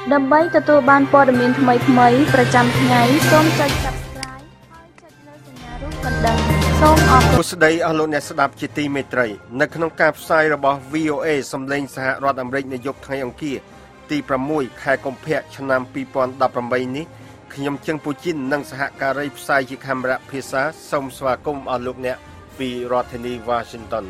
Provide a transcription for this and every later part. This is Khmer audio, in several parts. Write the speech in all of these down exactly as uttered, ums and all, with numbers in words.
ដើម្បីទទួលបានព័ត៌មានថ្មីៗប្រចាំថ្ងៃសូមចុច Subscribe ហើយចុចលើសញ្ញារូបកណ្ដឹងសូមអរគុណស្ដីអស់លោកអ្នកស្ដាប់ជាទីមេត្រីនៅក្នុងការផ្សាយរបស់ V O A សំឡេងសហរដ្ឋអាមេរិកនៅយប់ថ្ងៃអង្គារទី6ខែកុម្ភៈឆ្នាំពីរពាន់ដប់ប្រាំបីនេះខ្ញុំជឹងពូជីននិងសហការីផ្សាយជាកាមេរ៉ាភាសាសូមស្វាគមន៍អស់លោកអ្នកពីរដ្ឋធានី Washington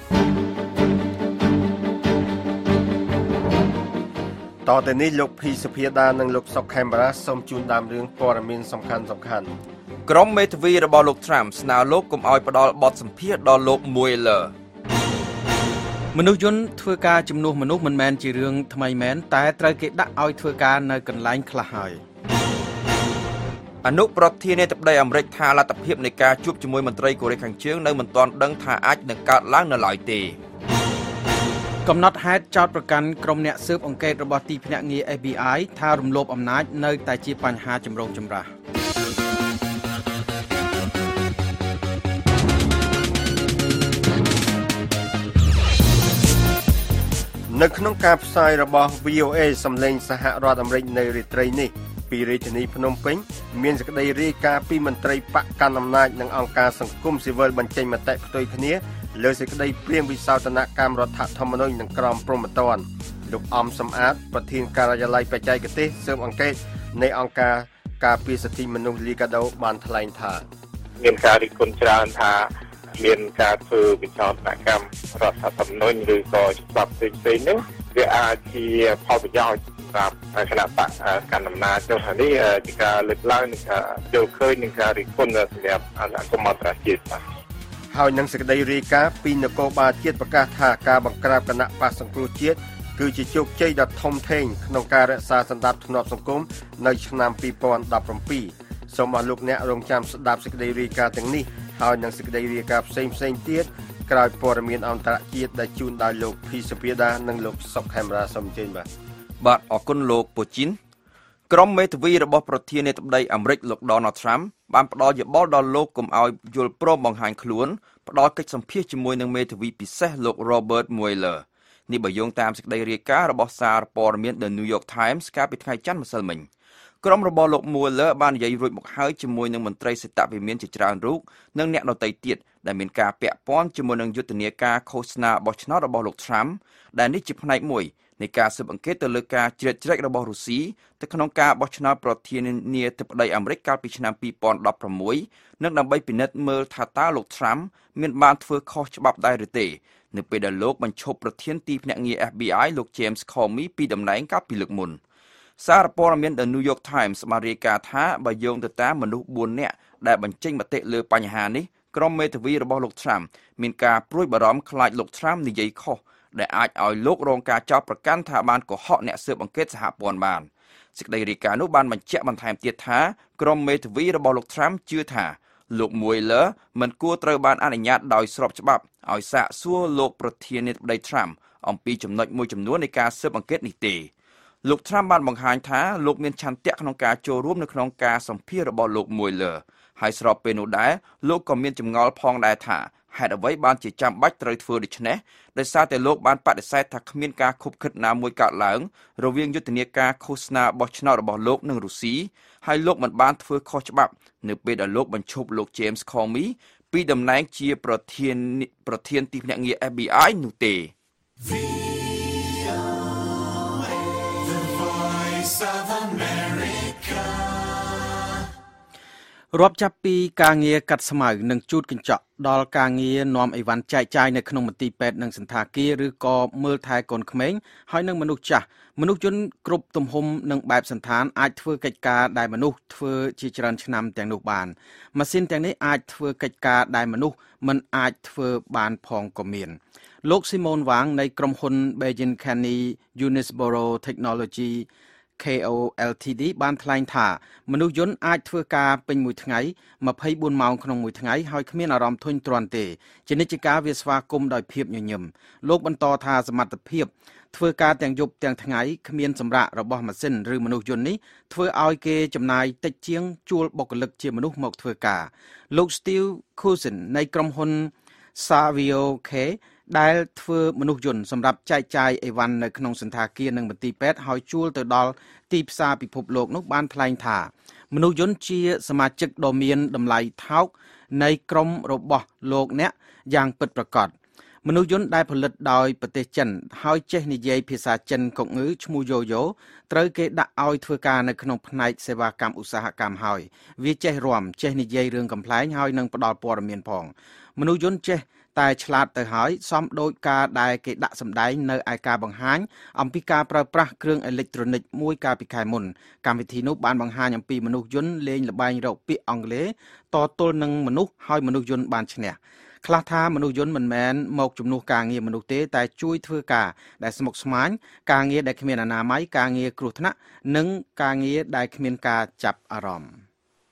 តទៅនេះលោកភីសុភាដានិងលោកសុកខេមរាសូមជូនដើមរឿងព័ត៌មានសំខាន់សំខាន់ក្រុមមេធាវីរបស់លោក Trump ស្នើលោកកុំឲ្យផ្ដល់បទសម្ភាសន៍ដល់លោក Mueller មនុស្សយន្តធ្វើការជំនួសមនុស្សមិនមែនជារឿងថ្មីមែនតែត្រូវគេដាក់ឲ្យធ្វើការនៅកន្លែងខ្លះហើយអនុប្រធានាធិបតីអាមេរិកថាលទ្ធភាពនៃការជួបជាមួយមន្ត្រីកូរ៉េខាងជើងនៅមិនទាន់ដឹងថាអាចនឹងកើតឡើងនៅឡើយទេកំណត់ហេតុចោទប្រកាន់ក្រុមអ្នកស៊ើបអង្កេតរបស់ទីភ្នាក់ងារ F B I ថារំលោភអំណាចនៅតែជាបញ្ហាចម្រូងចម្រាសនៅក្នុងការផ្សាយរបស់ V O A សំឡេងសហរដ្ឋអាមេរិកនៅរាត្រីនេះពីរាជធានីភ្នំពេញមានសេចក្តីរាយការណ៍ពីមន្ត្រីបកកណ្ដាលអំណាចនិងអង្គការសង្គមស៊ីវិលបញ្ចេញមតិផ្ទុយគ្នាលើសេចក្តីព្រាងវិសោធនកម្មរដ្ឋធម្មនុញ្ញនិងក្រមព្រហ្មទណ្ឌលោកអំសំអាតប្រធានការិយាល័យបច្ចេកទេសស៊ើបអង្កេតនៃអង្គការការពារសិទ្ធិមនុស្សលីកាដូបានថ្លែងថាមានការរិះគន់ច្រើនថាមានការធ្វើវិសោធនកម្មរដ្ឋធម្មនុញ្ញឬក៏ច្បាប់ផ្សេងៗនោះវាអាចជាផលប្រយោជន៍សម្រាប់គណៈបកកណ្ដាលអំណាចនោះនេះជាការលើកឡើងនិងការយល់ឃើញនិងការរិះគន់សម្រាប់អនុគមអន្តរជាតិបាទហើយនឹងសេចក្តីរាយការណ៍ពីនគរបាលជាតិប្រកាសថាការបង្ក្រាបគណៈបកសង្គ្រោះជាតិគឺជាជោគជ័យដ៏ធំធេងក្នុងការរក្សាសន្តិភាពសង្គមនៅឆ្នាំពីរពាន់ដប់ប្រាំពីរសូមអស់លោកអ្នករងចាំស្ដាប់សេចក្តីរាយការណ៍ទាំងនេះហើយនឹងសេចក្តីរាយការណ៍ផ្សេងផ្សេងទៀតក្រោយព័ត៌មានអន្តរជាតិដែលជូនដោយលោកភីសុភាដានិងលោកសុកខេមរាសូមអញ្ជើញបាទបាទអរគុណលោកពូជីនក្រុមមេធាវីរបស់ប្រធានាធិបតីអាមេរិកលោក Donald Trump បានផ្ដល់យោបល់ដល់លោកកុំឲ្យយល់ព្រមបង្ហាញខ្លួនផ្ដល់កិច្ចសម្ភាសជាមួយនឹងមេធាវីពិសេសលោក Robert Mueller នេះបើយោងតាមសេចក្តីរាយការណ៍របស់សារព័ត៌មាន The New York Times កាលពីថ្ងៃច័ន្ទម្សិលមិញក្រុមរបស់លោក Mueller បាននិយាយរួចមកហើយជាមួយនឹងមន្ត្រីសេតវិមានជាច្រើនរូបនិងអ្នកដទៃទៀតដែលមានការពាក់ព័ន្ធជាមួយនឹងយុទ្ធនាការឃោសនាបោះឆ្នោតរបស់លោក Trump ដែលនេះជាផ្នែកមួយនៃការស៊ើបអង្កេតទៅលើការជ្រៀតជ្រែករបស់រុស្ស៊ីទៅក្នុងការបោះឆ្នោតប្រធានាធិបតីអាមេរិកកាលពីឆ្នាំពីរពាន់ដប់ប្រាំមួយនិងដើម្បីពិនិត្យមើលថាតើលោក Trump មានបានធ្វើខុសច្បាប់ដែរឬទេនៅពេលដែលលោកបញ្ឈប់ប្រធានទីភ្នាក់ងារ F B I លោក James Comey ពីតំណែងកាលពីលើកមុនសារព័ត៌មាន The New York Times បានរាយការណ៍ថាបើយោងទៅតាមមនុស្សបួននាក់ដែលបញ្ចេញមតិលើបញ្ហានេះក្រុមមេធាវីរបស់លោក Trump មានការព្រួយបារម្ភខ្លាចលោក Trump និយាយខុសដែលអាចឲ្យលោករងការចោទប្រកាន់ថាបានកុហកអ្នកស៊ើបអង្កេតសហព័ន្ធបានសេចក្តីរាយការណ៍នោះបានបញ្ជាក់បន្ថែមទៀតថាក្រុមមេធាវីរបស់លោក Trump ជឿថាលោក Mueller មិនគួរត្រូវបានអនុញ្ញាតដោយស្របច្បាប់ឲ្យសាកសួរលោកប្រធានាធិបតី Trump អំពីចំណុចមួយចំនួននៃការស៊ើបអង្កេតនេះទេលោក Trump បានបង្ហាញថាលោកមានឆន្ទៈក្នុងការចូលរួមនៅក្នុងការសម្ភាសន៍របស់លោក Mueller ហើយស្របពេលនោះដែរលោកក៏មានចម្ងល់ផងដែរថាហេតុអ្វីបានជាចាំបាច់ត្រូវធ្វើដូច្នេះដោយសារតែលោកបានបដិសេធថាគ្មានការខុបខិតណាមួយកើតឡើងរវាងយុទ្ធនាការឃោសនាបោះឆ្នោតរបស់លោកនិងរុស្ស៊ីហើយលោកមិនបានធ្វើខុសច្បាប់នៅពេលដែលលោកបញ្ឈប់លោក James Comey ពីតំណែងជាប្រធានប្រធានទីភ្នាក់ងារ F B I នោះទេរាប់ចាប់ពីការងារកាត់ស្មៅនិងជូតកញ្ចក់ដល់ការងារនាំអីវ៉ាន់ចែកចាយនៅក្នុងមន្ទីរពេទ្យនិងសន្តាគារឬក៏មើលថែកូនក្មេងហើយនិងមនុស្សចាស់មនុស្សជនគ្រប់ទំហំនិងបែបសន្តានអាចធ្វើកិច្ចការដែលមនុស្សធ្វើជាច្រើនឆ្នាំទាំងនោះបានម៉ាស៊ីនទាំងនេះអាចធ្វើកិច្ចការដែលមនុស្សមិនអាចធ្វើបានផងក៏មានលោក Simon Wang នៃក្រុមហ៊ុន Beijing Canny Unisboro Technology K O L T D បានថ្លែងថាមនុស្សយន្តអាចធ្វើការពេញមួយថ្ងៃម្ភៃបួនម៉ោងក្នុងមួយថ្ងៃហើយគ្មានអារម្មណ៍ធុញទ្រាន់ទេជានិច្ចកាលវាស្វាគមន៍ដោយភាពញញឹមលោកបន្តថាសមត្ថភាពធ្វើការទាំងយប់ទាំងថ្ងៃគ្មានសម្រាករបស់ម៉ាស៊ីនឬមនុស្សយន្តនេះធ្វើឲ្យគេចំណាយតិចជាងជួលបុគ្គលិកជាមនុស្សមកធ្វើការលោក Steve Cousin នៃក្រុមហ៊ុន Savio K ដែលធ្វើមនុស្សយន្តសម្រាប់ចែកចាយអីវ៉ាន់នៅក្នុងសន្តាគារនិងមន្ទីរពេទ្យហើយជួលទៅដល់ទីផ្សារពិភពលោកនោះបានថ្លែងថាមនុស្សយន្តជាសមាជិកដ៏មានតម្លៃថោកនៃក្រុមរបស់លោកអ្នកយ៉ាងពិតប្រាកដមនុស្សយន្តដែលផលិតដោយប្រទេសចិនហើយចេះនិយាយភាសាចិនកុកងឺឈ្មោះយ៉ូយ៉ូត្រូវគេដាក់ឲ្យធ្វើការនៅក្នុងផ្នែកសេវាកម្មឧស្សាហកម្មហើយវាចេះរាំចេះនិយាយរឿងកំប្លែងហើយនឹងផ្ដល់ព័ត៌មានផងមនុស្សយន្តចេះតែឆ្លាតទៅហើយសមដូចការដែលគេដាក់សម្ដែងនៅឯការបង្ហាញអំពីការប្រើប្រាស់គ្រឿងអេឡិចត្រូនិកមួយកាលពីខែមុនកម្មវិធីនោះបានបង្ហាញអំពីមនុស្សយន្តលេងល្បែងរកពាក្យអង់គ្លេសតទល់នឹងមនុស្សហើយមនុស្សយន្តបានឈ្នះខ្លះថាមនុស្សយន្តមិនមែនមកជំនួសការងារមនុស្សទេតែជួយធ្វើការដែលស្មុគស្មាញការងារដែលគ្មានអនាម័យការងារគ្រោះថ្នាក់និងការងារដែលគ្មានការចាប់អារម្មណ៍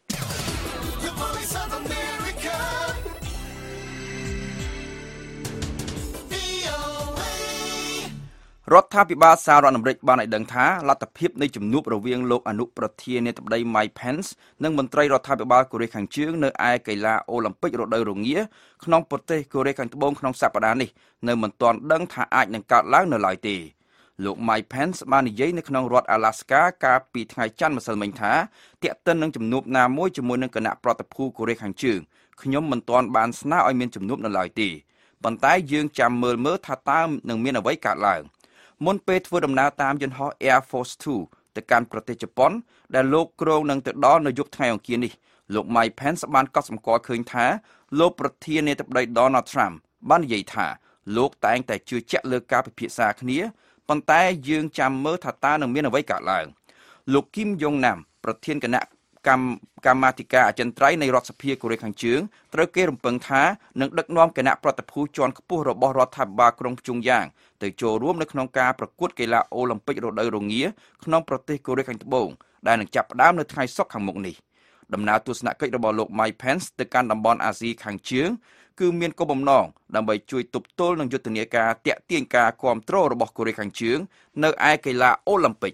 រដ្ឋាភិបាលសហរដ្ឋអាមេរិកបានឲ្យដឹងថាលទ្ធភាពនៃជំនួបរវាងលោកអនុប្រធានាធិបតី Mike Pence និងមន្ត្រីរដ្ឋាភិបាលកូរ៉េខាងជើងនៅឯកីឡាអូឡ িম্প ិករដូវរងាក្នុងប្រទេសកូរ៉េខាងត្បូងក្នុងសប្តាហ៍នេះនៅមិនទាន់ដឹងថាអាចនឹងកើតឡើងនៅឡើយទេលោក Mike Pence បាននិយាយនៅក្នុងរដ្ឋ Alaska កាលពីថ្ងៃច័ន្ទម្សិលមិញថាទាក់ទិននឹងជំនួបណាមួយជាមួយនឹងគណៈប្រតិភូកូរ៉េខាងជើងខ្ញុំមិនទាន់បានស្នើឲ្យមានជំនួបនៅឡើយទេប៉ុន្តែយើងចាំមើលមើលថាតើនឹងមានអ្វីកើតឡើងមុនពេលធ្វើដំណើរតាមយន្តហោះ Air Force ทูទៅកាន់ប្រទេសជប៉ុនដែលលោកគ្រងនឹងទៅដល់នៅយប់ថ្ងៃអង្គារនេះលោក Mike Pence បានកត់សម្គាល់ឃើញថាលោកប្រធានាធិបតី Donald Trump បាននិយាយថាលោកតែងតែជឿជាក់លើការពិភាក្សាគ្នាប៉ុន្តែយើងចាំមើលថាតើនឹងមានអ្វីកើតឡើងលោក Kim Jong Nam ប្រធានគណៈកម្មកម្មាធិការអចិន្ត្រៃយ៍នៃរដ្ឋសភាកូរ៉េខាងជើងត្រូវគេរំពឹងថានឹងដឹកនាំគណៈប្រតិភូជាន់ខ្ពស់របស់រដ្ឋាភិបាលក្រុងព្យុងយ៉ាងទៅចូលរួមនៅក្នុងការប្រកួតកីឡាអូឡ িম্প ិករដូវរងាក្នុងប្រទេសកូរ៉េខាងត្បូងដែលនឹងចាប់ផ្ដើមនៅថ្ងៃសុក្រខាងមុខនេះដំណើរទស្សនកិច្ចរបស់លោក Mike Pence ទៅកាន់តំបន់អាស៊ីខាងជើងគឺមានគោលបំណងដើម្បីជួយទប់ទល់នឹងយុទ្ធនាការទាក់ទាញការគាំទ្ររបស់កូរ៉េខាងជើងនៅឯកីឡាអូឡ িম্প ិក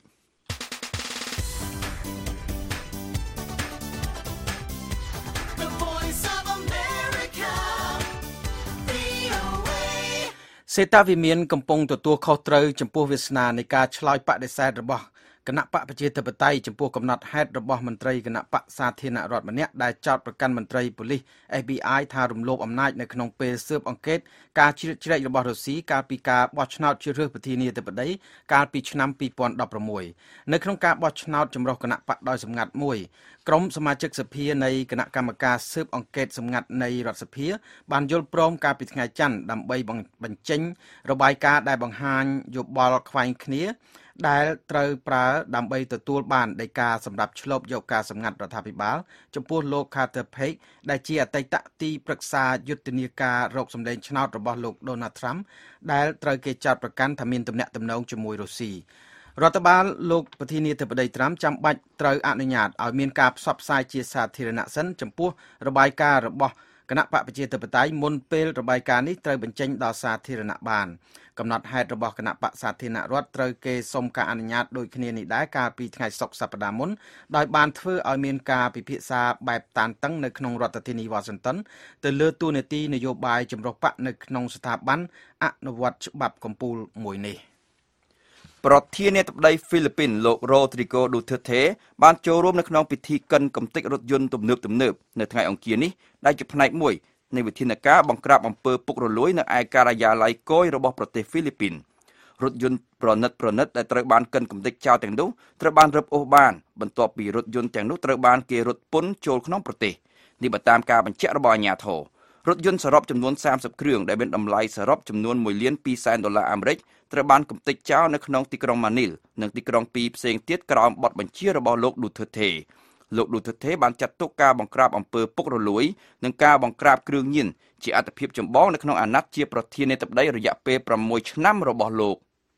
សេតាវិមានកំពុងទទួលខុសត្រូវចំពោះវាសនានៃការឆ្លើយបដិសេធរបស់គណៈបកប្រជាធិបតេយ្យចំពោះកំណត់ហេតុរបស់មន្ត្រីគណៈបកសាធារណរដ្ឋម្នាក់ដែលចោទប្រកាន់មន្ត្រីប៉ូលីស เอฟ บี ไอ ថារំលោភអំណាចនៅក្នុងពេលស៊ើបអង្កេតការជ្រៀតជ្រែករបស់រុស្ស៊ីកាលពីការបោះឆ្នោតជ្រើសរើសប្រធានាធិបតីកាលពីឆ្នាំពីរពាន់ដប់ប្រាំមួយនៅក្នុងការបោះឆ្នោតចម្រុះគណៈបកដោយសម្ងាត់មួយក្រុមសមាជិកសភានៃគណៈកម្មការស៊ើបអង្កេតសម្ងាត់នៃរដ្ឋសភាបានយល់ព្រមកាលពីថ្ងៃច័ន្ទដើម្បីបញ្ចេញរបាយការណ៍ដែលបង្ហាញយោបល់ខ្វែងគ្នាដែលត្រូវប្រើដើម្បីទទួលបានដីកាសម្រាប់ឆ្លូបយកការសម្ងាត់រដ្ឋាភិបាលចំពោះលោក Carter Page ដែលជាអតីតទីប្រឹក្សាយុទ្ធនាការរកសម្លេងឆ្នោតរបស់លោក Donald Trump ដែលត្រូវគេចោទប្រកាន់ថាមានទំនាក់ទំនងជាមួយរុស្ស៊ីរដ្ឋបាលលោកប្រធានាធិបតី Trump ចាំបាច់ត្រូវអនុញ្ញាតឲ្យមានការផ្សព្វផ្សាយជាសាធារណៈសិនចំពោះរបាយការណ៍របស់គណៈបកប្រជាធិបតេយ្យមុនពេលរបាយការណ៍នេះត្រូវបញ្ចេញដល់សាធារណៈបានកំណត់ហេតុរបស់គណៈបកសាធារណរដ្ឋត្រូវគេសុំការអនុញ្ញាតដូចគ្នានេះដែរកាលពីថ្ងៃសុក្រសប្តាហ៍មុនដោយបានធ្វើឲ្យមានការពិភាក្សាបែបតានតឹងនៅក្នុងរដ្ឋធានី Washington ទៅលើតួនាទីនយោបាយចម្រុះបកនៅក្នុងស្ថាប័នអនុវត្តច្បាប់កំពូលមួយនេះប្រធានាធិបតីហ្វីលីពីនលោក Rodrigo Duterte បានចូលរួមនៅក្នុងពិធីកិនកំទេចរថយន្តទំនើបទំនើបនៅថ្ងៃអង្គារនេះដែលជាផ្នែកមួយនៃវិធានការបង្ក្រាបអំពើពុករលួយនៅឯការិយាល័យគយរបស់ប្រទេសហ្វីលីពីនរថយន្តប្រណិតប្រណិតដែលត្រូវបានកិនកំទេចចោលទាំងនោះត្រូវបានរឹបអូសបានបន្ទាប់ពីរថយន្តទាំងនោះត្រូវបានគេរត់ពន្ធចូលក្នុងប្រទេសនេះបើតាមការបញ្ជាក់របស់អាជ្ញាធររថយន្តសរុបចំនួនសាមសិបគ្រឿងដែលមានតម្លៃសរុបចំនួនមួយលានពីរសែនដុល្លារអាមេរិកត្រូវបានកំទេចចោលនៅក្នុងទីក្រុងម៉ានីលនិងទីក្រុងពីរផ្សេងទៀតក្រោមបទបញ្ជារបស់លោក Duterte លោក Duterte បានចាត់ទុកការបង្ក្រាបអំពើពុករលួយនិងការបង្ក្រាបគ្រឿងញៀនជាអត្ថប្រយោជន៍ចម្បងនៅក្នុងអាណត្តិជាប្រធានាធិបតីរយៈពេលប្រាំមួយឆ្នាំរបស់លោក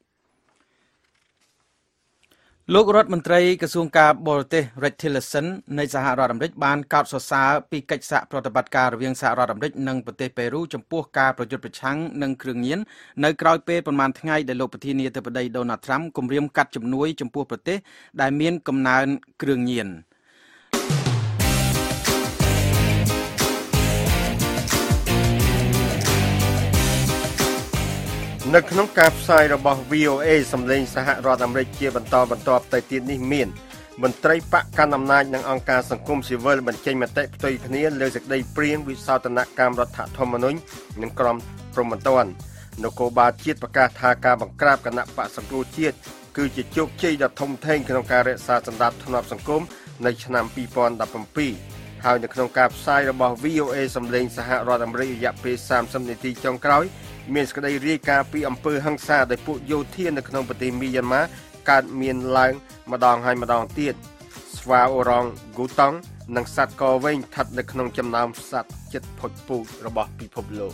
លោករដ្ឋមន្ត្រីក្រសួងការបរទេស Rex Tillerson នៃសហរដ្ឋអាមេរិកបានកោតសរសើរពីកិច្ចសហប្រតិបត្តិការរវាងសហរដ្ឋអាមេរិកនិងប្រទេសប៉េរូចំពោះការប្រយុទ្ធប្រឆាំងនឹងគ្រឿងញៀននៅក្រោយពេលប្រមាណថ្ងៃដែលលោកប្រធានាធិបតី Donald Trump គម្រាមកាត់ជំនួយចំពោះប្រទេសដែលមានកំណើនគ្រឿងញៀននៅក្នុងការផ្សាយរបស់ วี โอ เอ សម្លេងសហរដ្ឋអាមេរិកជាបន្តបន្ទាប់ទៅទៀតនេះមានមន្ត្រីបកកណ្ដាលអំណាចនិងអង្គការសង្គមស៊ីវិលបញ្ចេញមតិផ្ទុយគ្នាលើសេចក្តីព្រាងវិសោធនកម្មរដ្ឋធម្មនុញ្ញនិងក្រមព្រហ្មទណ្ឌនគរបាលជាតិប្រកាសថាការបង្ក្រាបគណៈបកសង្គ្រោះជាតិគឺជាជោគជ័យដ៏ធំធេងក្នុងការរក្សាសណ្ដាប់ធ្នាប់សង្គមនៅឆ្នាំពីរពាន់ដប់ប្រាំពីរហើយនៅក្នុងការផ្សាយរបស់ วี โอ เอ សម្លេងសហរដ្ឋអាមេរិករយៈពេលសាមសិបនាទីចុងក្រោយមានសេចក្តីរាយការណ៍ពីអំពើហិង្សាដោយពួកយោធានៅក្នុងប្រទេសមីយ៉ាន់ម៉ាកើតមានឡើងម្ដងហើយម្ដងទៀតស្វាអូរ៉ង់ហ្គូតង់និងសត្វកវែងស្ថិតនៅក្នុងចំណោមសត្វជិតផុតពូជរបស់ពិភពលោក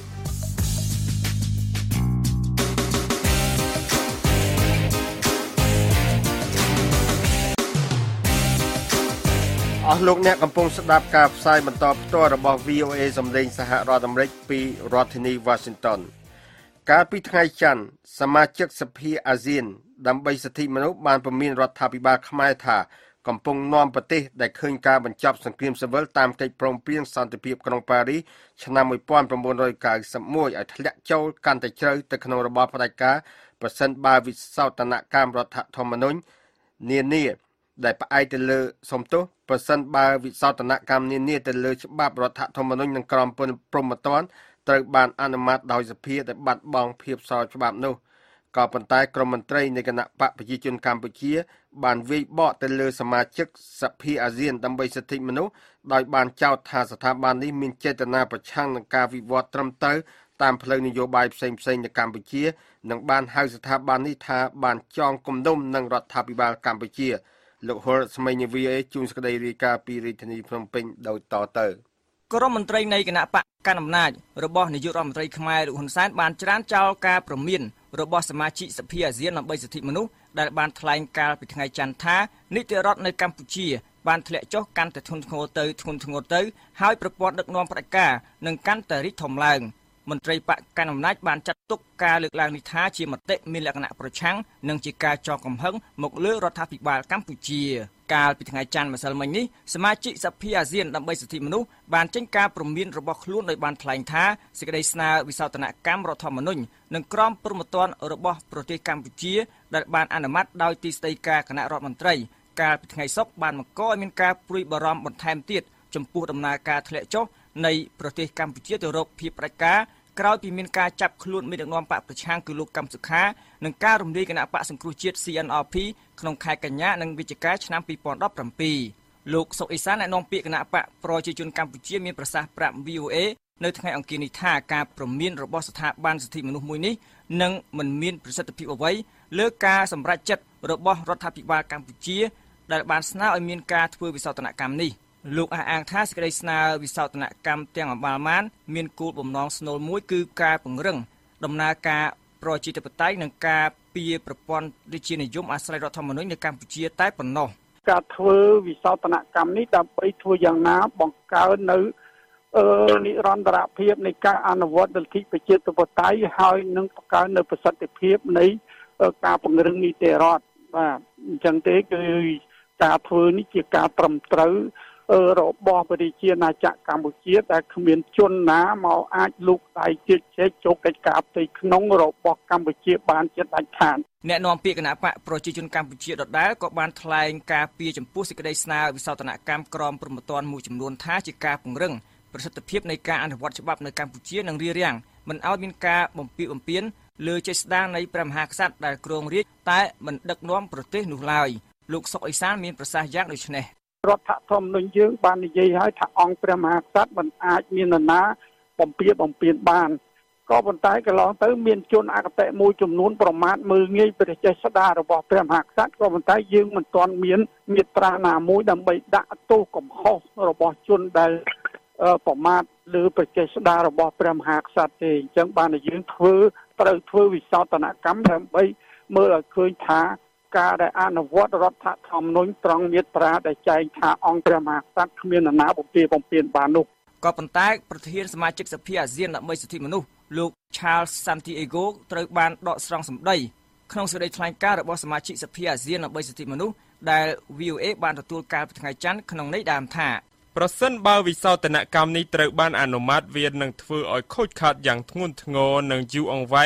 អស់លោកអ្នកកំពុងស្ដាប់ការផ្សាយបន្តផ្ទាល់របស់ วี โอ เอ សម្លេងសហរដ្ឋអាមេរិកពីរដ្ឋធានី Washington កាលពីថ្ងៃច័ន្ទសមាជិកសភាអាស៊ានដើម្បីសិទ្ធិមនុស្សបានព្រមានរដ្ឋាភិបាលខ្មែរថាកំពុងនាំប្រទេសដែលឃើញការបញ្ចប់សង្គ្រាមស៊ីវិលតាមកិច្ចព្រមព្រៀងសន្តិភាពក្រុងប៉ារីសឆ្នាំmột nghìn chín trăm chín mươi mốtឲ្យធ្លាក់ចូលកាន់តែជ្រៅទៅក្នុងរបបផ្ដាច់ការប្រសិនបើវិសោធនកម្មរដ្ឋធម្មនុញ្ញនានាដែលផ្អែកទៅលើសំទោសប្រសិនបើវិសោធនកម្មនានាទៅលើច្បាប់រដ្ឋធម្មនុញ្ញនិងក្រមព្រហ្មទណ្ឌត្រូវបានអនុម័តដោយសភាដែលបាត់បង់ភាពស្របច្បាប់នោះក៏ប៉ុន្តែក្រមមន្ត្រីនៃគណៈបកប្រជាជនកម្ពុជាបានវាយបកទៅលើសមាជិកសភាអាស៊ានដើម្បីសិទ្ធិមនុស្សដោយបានចោទថាស្ថាប័ននេះមានចេតនាប្រឆាំងនឹងការវិវត្តត្រឹមត្រូវតាមផ្លូវនយោបាយផ្សេងៗនៅកម្ពុជានិងបានហៅស្ថាប័ននេះថាបានចងគំនុំនឹងរដ្ឋាភិបាលកម្ពុជាលោកហុលស្មីនី วี โอ เอ ជួនសេចក្តីរាយការណ៍ពីរាជធានីភ្នំពេញដោយតទៅក្រមមន្ត្រីនៃគណៈបកកណ្ដាលអំណាចរបស់នាយករដ្ឋមន្ត្រីខ្មែរលោកហ៊ុនសែនបានច្រានចោលការព្រមានរបស់សមាជិកសភាអាស៊ានដើម្បីសិទ្ធិមនុស្សដែលបានថ្លែងកាលពីថ្ងៃច័ន្ទថានីតិរដ្ឋនៅកម្ពុជាបានធ្លាក់ចុះកាន់តែធ្ងន់ធ្ងរទៅធ្ងន់ធ្ងរទៅហើយប្រព័ន្ធដឹកនាំផ្ដាច់ការនឹងកាន់តែរីកធំឡើងមន្ត្រីបកកណ្ដាលអំណាចបានចាត់ទុកការលើកឡើងនេះថាជាមតិមានលក្ខណៈប្រឆាំងនិងជាការចោទកំហឹងមកលើរដ្ឋាភិបាលកម្ពុជាកាលពីថ្ងៃច័ន្ទម្សិលមិញនេះសមាជិកសភាអាស៊ានដើម្បីសិទ្ធិមនុស្សបានចេញការព្រមានរបស់ខ្លួនដោយបានថ្លែងថាសេចក្តីស្នើវិសោធនកម្មរដ្ឋធម្មនុញ្ញនិងក្រមព្រហ្មទណ្ឌរបស់ប្រទេសកម្ពុជាដែលបានអនុម័តដោយទីស្តីការគណៈរដ្ឋមន្ត្រីកាលពីថ្ងៃសុក្របានបង្កឲ្យមានការព្រួយបារម្ភបន្ថែមទៀតចំពោះដំណើរការធ្លាក់ចុះនៃប្រទេសកម្ពុជាទៅរកភាពផ្ដាច់ការក្រោយពីមានការចាប់ខ្លួនមេដឹកនាំបកប្រឆាំងគឺលោកកម្មសុខានិងការរំលាយគណៈបកសង្គ្រោះជាតិ ซี เอ็น អារ พี ក្នុងខែកញ្ញានិងវិច្ឆិកាឆ្នាំពីរពាន់ដប់ប្រាំពីរលោកសុកអេសានអ្នកនាំពាក្យគណៈបកប្រជាជនកម្ពុជាមានប្រសាសន៍ប្រាប់ วี โอ เอ នៅថ្ងៃអង្គារនេះថាការព្រមានរបស់ស្ថាប័នសិទ្ធិមនុស្សមួយនេះនឹងមិនមានប្រសិទ្ធភាពអ្វីលើការសម្រេចចិត្តរបស់រដ្ឋាភិបាលកម្ពុជាដែលបានស្នើឲ្យមានការធ្វើវិសោធនកម្មនេះលោកអះអាងថាសេចក្តីស្នើវិសោធនកម្មទាំងអបាលម៉ានមានគោលបំណងស្នូលមួយគឺការពង្រឹងដំណើរការប្រជាធិបតេយ្យនិងការពារប្រព័ន្ធរាជានិយមអាស្រ័យរដ្ឋធម្មនុញ្ញនៅកម្ពុជាតែប៉ុណ្ណោះការធ្វើវិសោធនកម្មនេះដើម្បីធ្វើយ៉ាងណាបង្កើននៅអឺនិរន្តរភាពនៃការអនុវត្តលទ្ធិប្រជាធិបតេយ្យហើយនឹងបង្កើននៅប្រសិទ្ធភាពនៃការពង្រឹងនីតិរដ្ឋបាទអញ្ចឹងទេគឺការធ្វើនេះជាការត្រឹមត្រូវរបស់ប្រជាណាចក្រកម្ពុជាដែលគ្មានជនណាមកអាចលូកដៃជិះជែកចូលកិច្ចការផ្ទៃក្នុងរបស់កម្ពុជាបានជាដាច់ខាតអ្នកនាំពាក្យគណៈបកប្រជាជនកម្ពុជាដដែលក៏បានថ្លែងការពីចំពោះសេចក្តីស្នើវិសោធនកម្មក្រមព្រហ្មទណ្ឌមួយចំនួនថាជាការពង្រឹងប្រសិទ្ធភាពនៃការអនុវត្តច្បាប់នៅកម្ពុជានិងរារាំងមិនឲ្យមានការបំពារបំពានលើចេស្តានៃព្រះមហាក្សត្រដែលគ្រងរាជ្យតែមិនដឹកនាំប្រទេសនោះឡើយលោកសុកអេសានមានប្រសាសន៍យ៉ាងដូចនេះរដ្ឋធម្មនុញ្ញយើងបាននិយាយឲ្យថាអង្គព្រះមហាក្សត្រមិនអាចមាននរណាបំពារបំពានបានក៏ប៉ុន្តែកន្លងទៅមានជនអកតេមួយចំនួនប្រមាថមើលងាយព្រះចេស្តារបស់ព្រះមហាក្សត្រក៏ប៉ុន្តែយើងមិនទាន់មានមាត្រាណាមួយដើម្បីដាក់ទោសកំហុសរបស់ជនដែលប្រមាថលើព្រះចេស្តារបស់ព្រះមហាក្សត្រទេអញ្ចឹងបានយើងធ្វើត្រូវធ្វើវិសោធនកម្មដើម្បីមើលឲ្យឃើញថាការដែលអនុវត្តរដ្ឋធម្មនុញ្ញត្រង់មាត្រាដែលចែងថាអង្គព្រះមហាក្សត្រគ្មាននរណាបំពារបំពានបាននោះក៏ប៉ុន្តែប្រធានសមាជិកសភាអាស៊ានដើម្បីសិទ្ធិមនុស្សលោក Charles Santiago ត្រូវបានដកស្រង់សម្ដីក្នុងសេចក្តីថ្លែងការណ៍របស់សមាជិកសភាអាស៊ានដើម្បីសិទ្ធិមនុស្សដែល วี โอ เอ បានទទួលកាលពីថ្ងៃច័ន្ទក្នុងន័យដើមថាប្រសិនបើវិសោធនកម្មនេះត្រូវបានអនុម័តវានឹងធ្វើឲ្យខូចខាតយ៉ាងធ្ងន់ធ្ងរនិងយូរអង្វែង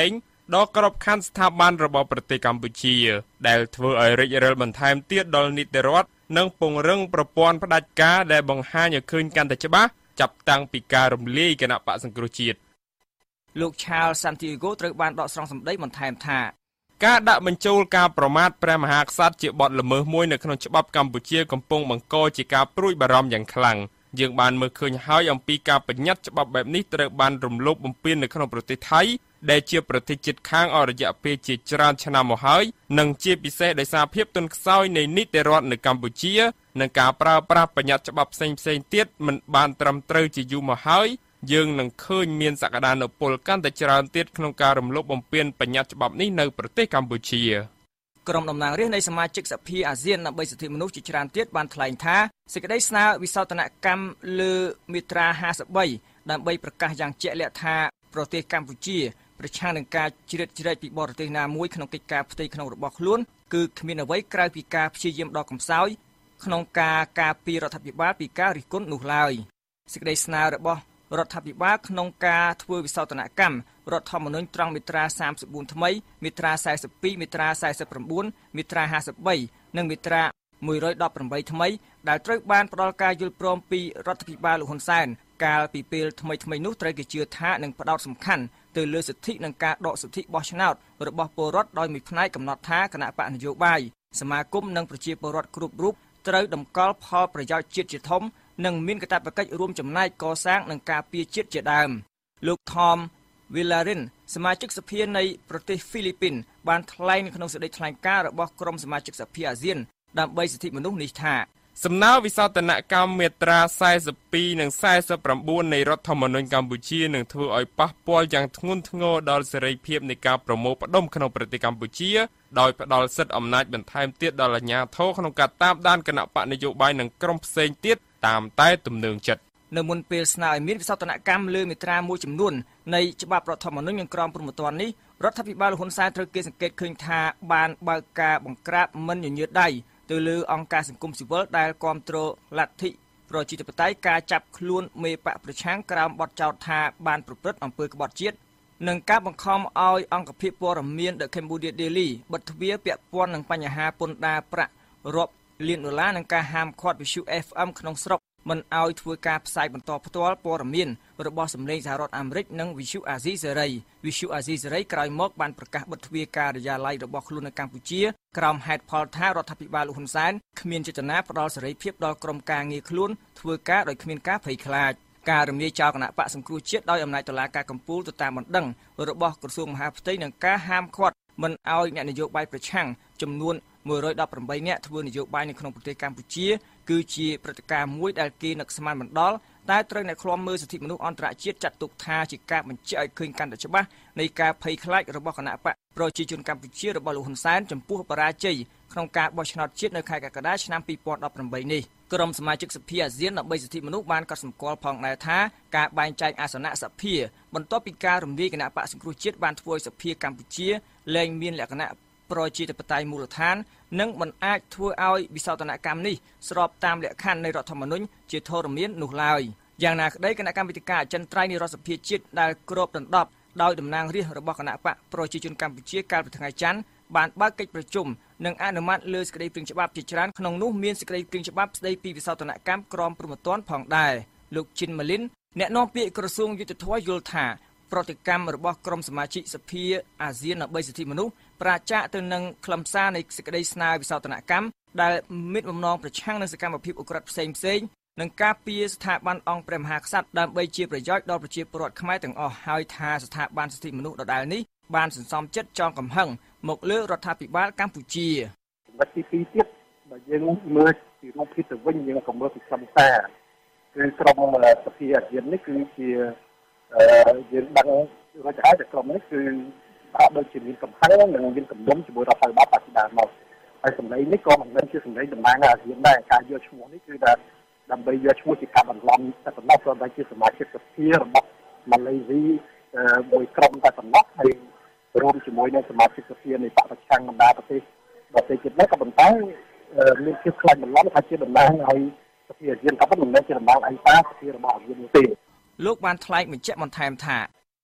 ដល់ក្របខ័ណ្ឌស្ថាប័នរបស់ប្រទេសកម្ពុជាដែលធ្វើឲ្យរិចរិលបន្ថែមទៀតដល់នីតិរដ្ឋនិងពង្រឹងប្រព័ន្ធផ្ដាច់ការដែលបង្ហាញឲ្យឃើញកាន់តែច្បាស់ចាប់តាំងពីការរំលាយគណៈបកសង្គ្រោះជាតិលោក Charles Santiago ត្រូវបានដកស្រង់សម្ដីបន្ថែមថាការដាក់បញ្ចូលការប្រមាថព្រះមហាក្សត្រជាបទល្មើសមួយនៅក្នុងច្បាប់កម្ពុជាកំពុងបង្កជាការព្រួយបារម្ភយ៉ាងខ្លាំងយើងបានមើលឃើញហើយអំពីការបញ្ញត្តិច្បាប់បែបនេះត្រូវបានរំលោភបំពាននៅក្នុងប្រទេសថៃដែលជាប្រទេសជិតខាងអស់រយៈពេលជាច្រើនឆ្នាំមកហើយនិងជាពិសេសដោយសារភាពទន់ខ្សោយនៃនីតិរដ្ឋនៅកម្ពុជានិងការប្រើប្រាស់បញ្ញត្តិច្បាប់ផ្សេងៗទៀតមិនបានត្រឹមត្រូវជាយូរមកហើយយើងនឹងឃើញមានសក្តានុពលកាន់តែច្រើនទៀតក្នុងការរំលោភបំពានបញ្ញត្តិច្បាប់នេះនៅប្រទេសកម្ពុជាក្រុមតំណាងរាស្ត្រនៃសមាជិកសភាអាស៊ានដើម្បីសិទ្ធិមនុស្សជាច្រើនទៀតបានថ្លែងថាសេចក្តីស្នើវិសោធនកម្មលើមាត្រាห้าสิบបីដើម្បីប្រកាសយ៉ាងជាក់លាក់ថាប្រទេសកម្ពុជាប្រឆាំងនឹងការជ្រៀតជ្រែកពីបរទេសណាមួយក្នុងកិច្ចការផ្ទៃក្នុងរបស់ខ្លួនគឺគ្មានអ្វីក្រៅពីការព្យាយាមដ៏កំសោយក្នុងការការពាររដ្ឋាភិបាលពីការរិះគន់នោះឡើយសេចក្តីស្នើរបស់រដ្ឋាភិបាលក្នុងការធ្វើវិសោធនកម្មរដ្ឋធម្មនុញ្ញត្រង់មាត្រាสามสิบสี่ថ្មីមាត្រាสี่สิบสองមាត្រាสี่สิบเก้าមាត្រាห้าสิบสามនិងមាត្រាmột trăm mười támថ្មីដែលត្រូវបានផ្ដល់ការយល់ព្រមពីរដ្ឋាភិបាលលោកហ៊ុនសែនកាលពីពេលថ្មីថ្មីនោះត្រូវគេជឿថានឹងផ្ដោតសំខាន់ទៅលើសិទ្ធិនិងការដកសិទ្ធិបោះឆ្នោតរបស់ពលរដ្ឋដោយមួយផ្នែកកំណត់ថាគណៈបកនយោបាយសមាគមនិងប្រជាពលរដ្ឋគ្រប់រូបត្រូវតម្កល់ផលប្រយោជន៍ជាតិជាធំនិងមានកាតព្វកិច្ចរួមចំណែកកសាងនិងការពារជាតិជាដើមលោក Tom Villarin សមាជិកសភានៃប្រទេសហ្វីលីពីនបានថ្លែងនៅក្នុងសេចក្តីថ្លែងការណ៍របស់ក្រុមសមាជិកសភាអាស៊ានដើម្បីសិទ្ធិមនុស្សនេះថាសំណើវិសោធនកម្មមាត្រាสี่สิบสองនិងสี่สิบเก้าនៃរដ្ឋធម្មនុញ្ញកម្ពុជានឹងធ្វើឲ្យប៉ះពាល់យ៉ាងធ្ងន់ធ្ងរដល់សេរីភាពនៃការប្រមូលផ្ដុំក្នុងប្រទេសកម្ពុជាដោយផ្ដល់សិទ្ធិអំណាចបន្ថែមទៀតដល់អាជ្ញាធរក្នុងការតាមដានគណៈបកនយោបាយនិងក្រុមផ្សេងទៀតតាមតែទំនឹងចិត្តនៅមុនពេលស្នើឲ្យមានវិសោធនកម្មលើមាត្រាមួយចំនួននៃច្បាប់រដ្ឋធម្មនុញ្ញនិងក្រមព្រហ្មទណ្ឌនេះរដ្ឋាភិបាលហ៊ុនសែនត្រូវគេសង្កេតឃើញថាបានបើកការបង្ក្រាបមិនញញើតដៃទៅលើអង្គការសង្គមស៊ីវិលដែលគ្រប់គ្រងលទ្ធិប្រជាធិបតេយ្យការចាប់ខ្លួនមេបកប្រឆាំងក្រោមបទចោទថាបានប្រព្រឹត្តអំពើក្បត់ជាតិនិងការបង្ខំឲ្យអង្គភាពព័ត៌មាន The Cambodia Daily បិទទ្វារពាក់ព័ន្ធនឹងបញ្ហាពន្ធដារប្រាក់រាប់លានដុល្លារនិងការហាមឃាត់វិទ្យុ เอฟ เอ็ม ក្នុងស្រុកមិនឲ្យធ្វើការផ្សាយបន្តផ្ទាល់ព័ត៌មានរបស់សម្លេងសហរដ្ឋអាមេរិកនិងវិទ្យុអាស៊ីសេរីវិទ្យុអាស៊ីសេរីក្រោយមកបានប្រកាសបិទទ្វារការិយាល័យរបស់ខ្លួននៅកម្ពុជាក្រោមហេតុផលថារដ្ឋាភិបាលលោកហ៊ុនសែនគ្មានចេតនាផ្ដល់សេរីភាពដល់ក្រុមការងារខ្លួនធ្វើការដោយគ្មានការភ័យខ្លាចការរំលាយចោលគណៈបកសង្គ្រោះជាតិដោយអំណាចតុលាការកំពូលទៅតាមបណ្ដឹងរបស់ក្រសួងមហាផ្ទៃនិងការហាមឃាត់មិនឲ្យអ្នកនយោបាយប្រឆាំងចំនួនមួយរយដប់ប្រាំបីនាក់ធ្វើនយោបាយនៅក្នុងប្រទេសកម្ពុជាគឺជាព្រឹត្តិការណ៍មួយដែលគេនឹកស្មានមិនដល់តែត្រូវអ្នកឃ្លាំមើលសិទ្ធិមនុស្សអន្តរជាតិចាត់ទុកថាជាការបញ្ជាក់ឲ្យឃើញកាន់តែច្បាស់នៃការភ័យខ្លាចរបស់គណៈបកប្រជាជនកម្ពុជារបស់លោកហ៊ុនសែនចំពោះបរាជ័យក្នុងការបោះឆ្នោតជាតិនៅខែកក្កដាឆ្នាំពីរពាន់ដប់ប្រាំបីនេះក្រុមសមាជិកសភាអាស៊ានដើម្បីសិទ្ធិមនុស្សបានកត់សម្គាល់ផងដែរថាការបែងចែកអាសនៈសភាបន្ទាប់ពីការរំលាយគណៈបកសង្គ្រោះជាតិបានធ្វើឲ្យសភាកម្ពុជាលែងមានលក្ខណៈប្រជាធិបតេយ្យមូលដ្ឋាននិងមិនអាចធ្វើឲ្យវិសោធនកម្មនេះស្របតាមលក្ខខណ្ឌនៃរដ្ឋធម្មនុញ្ញជាធរមាននោះឡើយយ៉ាងណាក្តីគណៈកម្មាធិការអចិន្ត្រៃយ៍នៃរដ្ឋសភាជាតិដែលគ្របដណ្ដប់ដោយតំណាងរាស្ត្ររបស់គណៈបកប្រជាជនកម្ពុជាកាលពីថ្ងៃច័ន្ទបានបើកកិច្ចប្រជុំនិងអនុម័តលើសេចក្តីព្រាងច្បាប់ជាច្រើនក្នុងនោះមានសេចក្តីព្រាងច្បាប់ស្តីពីវិសោធនកម្មក្រមព្រហ្មទណ្ឌផងដែរលោកជីនម៉ាលីនអ្នកនាំពាក្យក្រសួងយុទ្ធភ័ពយល់ថាប្រតិកម្មរបស់ក្រុមសមាជិកសភាអាស៊ានដើម្បីសិទ្ធិមនុស្សប្រជាទៅនឹងខ្លឹមសារនៃសេចក្តីស្នើវិសោធនកម្មដែលមានបំណងប្រឆាំងនឹងសកម្មភាពអ ுக ្រិតផ្សេងផ្សេងនិងការពារស្ថាប័នអង្គព្រះមហាក្សត្រដើម្បីជាប្រយោជន៍ដល់ប្រជាពលរដ្ឋខ្មែរទាំងអស់ហើយថាស្ថាប័នសិទ្ធិមនុស្សដដែលនេះបានសន្សំចិត្តចងកំហឹងមកលើរដ្ឋាភិបាលកម្ពុជាចំណុចទីពីរទៀតបើយើងមើលពីរូបភាពទៅវិញយើងក៏មើលពីខ្លឹមសារគឺក្រុមសភាអាស៊ាននេះគឺជាយើងដឹងរួចហើយតែក្រុមនេះគឺអាចដូចជាមានកំហឹងនិងមានកំណត់ជាមួយរដ្ឋាភិបាលបច្ចុប្បន្នមកហើយសម្លេងនេះក៏មិនមែនជាសម្លេងតំណាងអាស៊ានដែរការយកឈ្មោះនេះគឺថាដើម្បីយកឈ្មោះជាការបន្លំតែប៉ុណ្ណោះព្រោះតែជាសមាជិកសភារបស់ម៉ាឡេស៊ីមួយក្រុមតែប៉ុណ្ណោះហើយរួមជាមួយនឹងសមាជិកសភានៃបកប្រឆាំងបណ្ដាប្រទេសប្រទេសជាតិនេះក៏ប៉ុន្តែមានភាពខ្លាចបន្លំថាជាតំណាងឲ្យសភាអាស៊ានក៏ប៉ុន្តែមិនមែនជាតំណាងឯកសារសភារបស់អាស៊ានទេលោកបានថ្លែងបញ្ជាក់បន្ថែមថា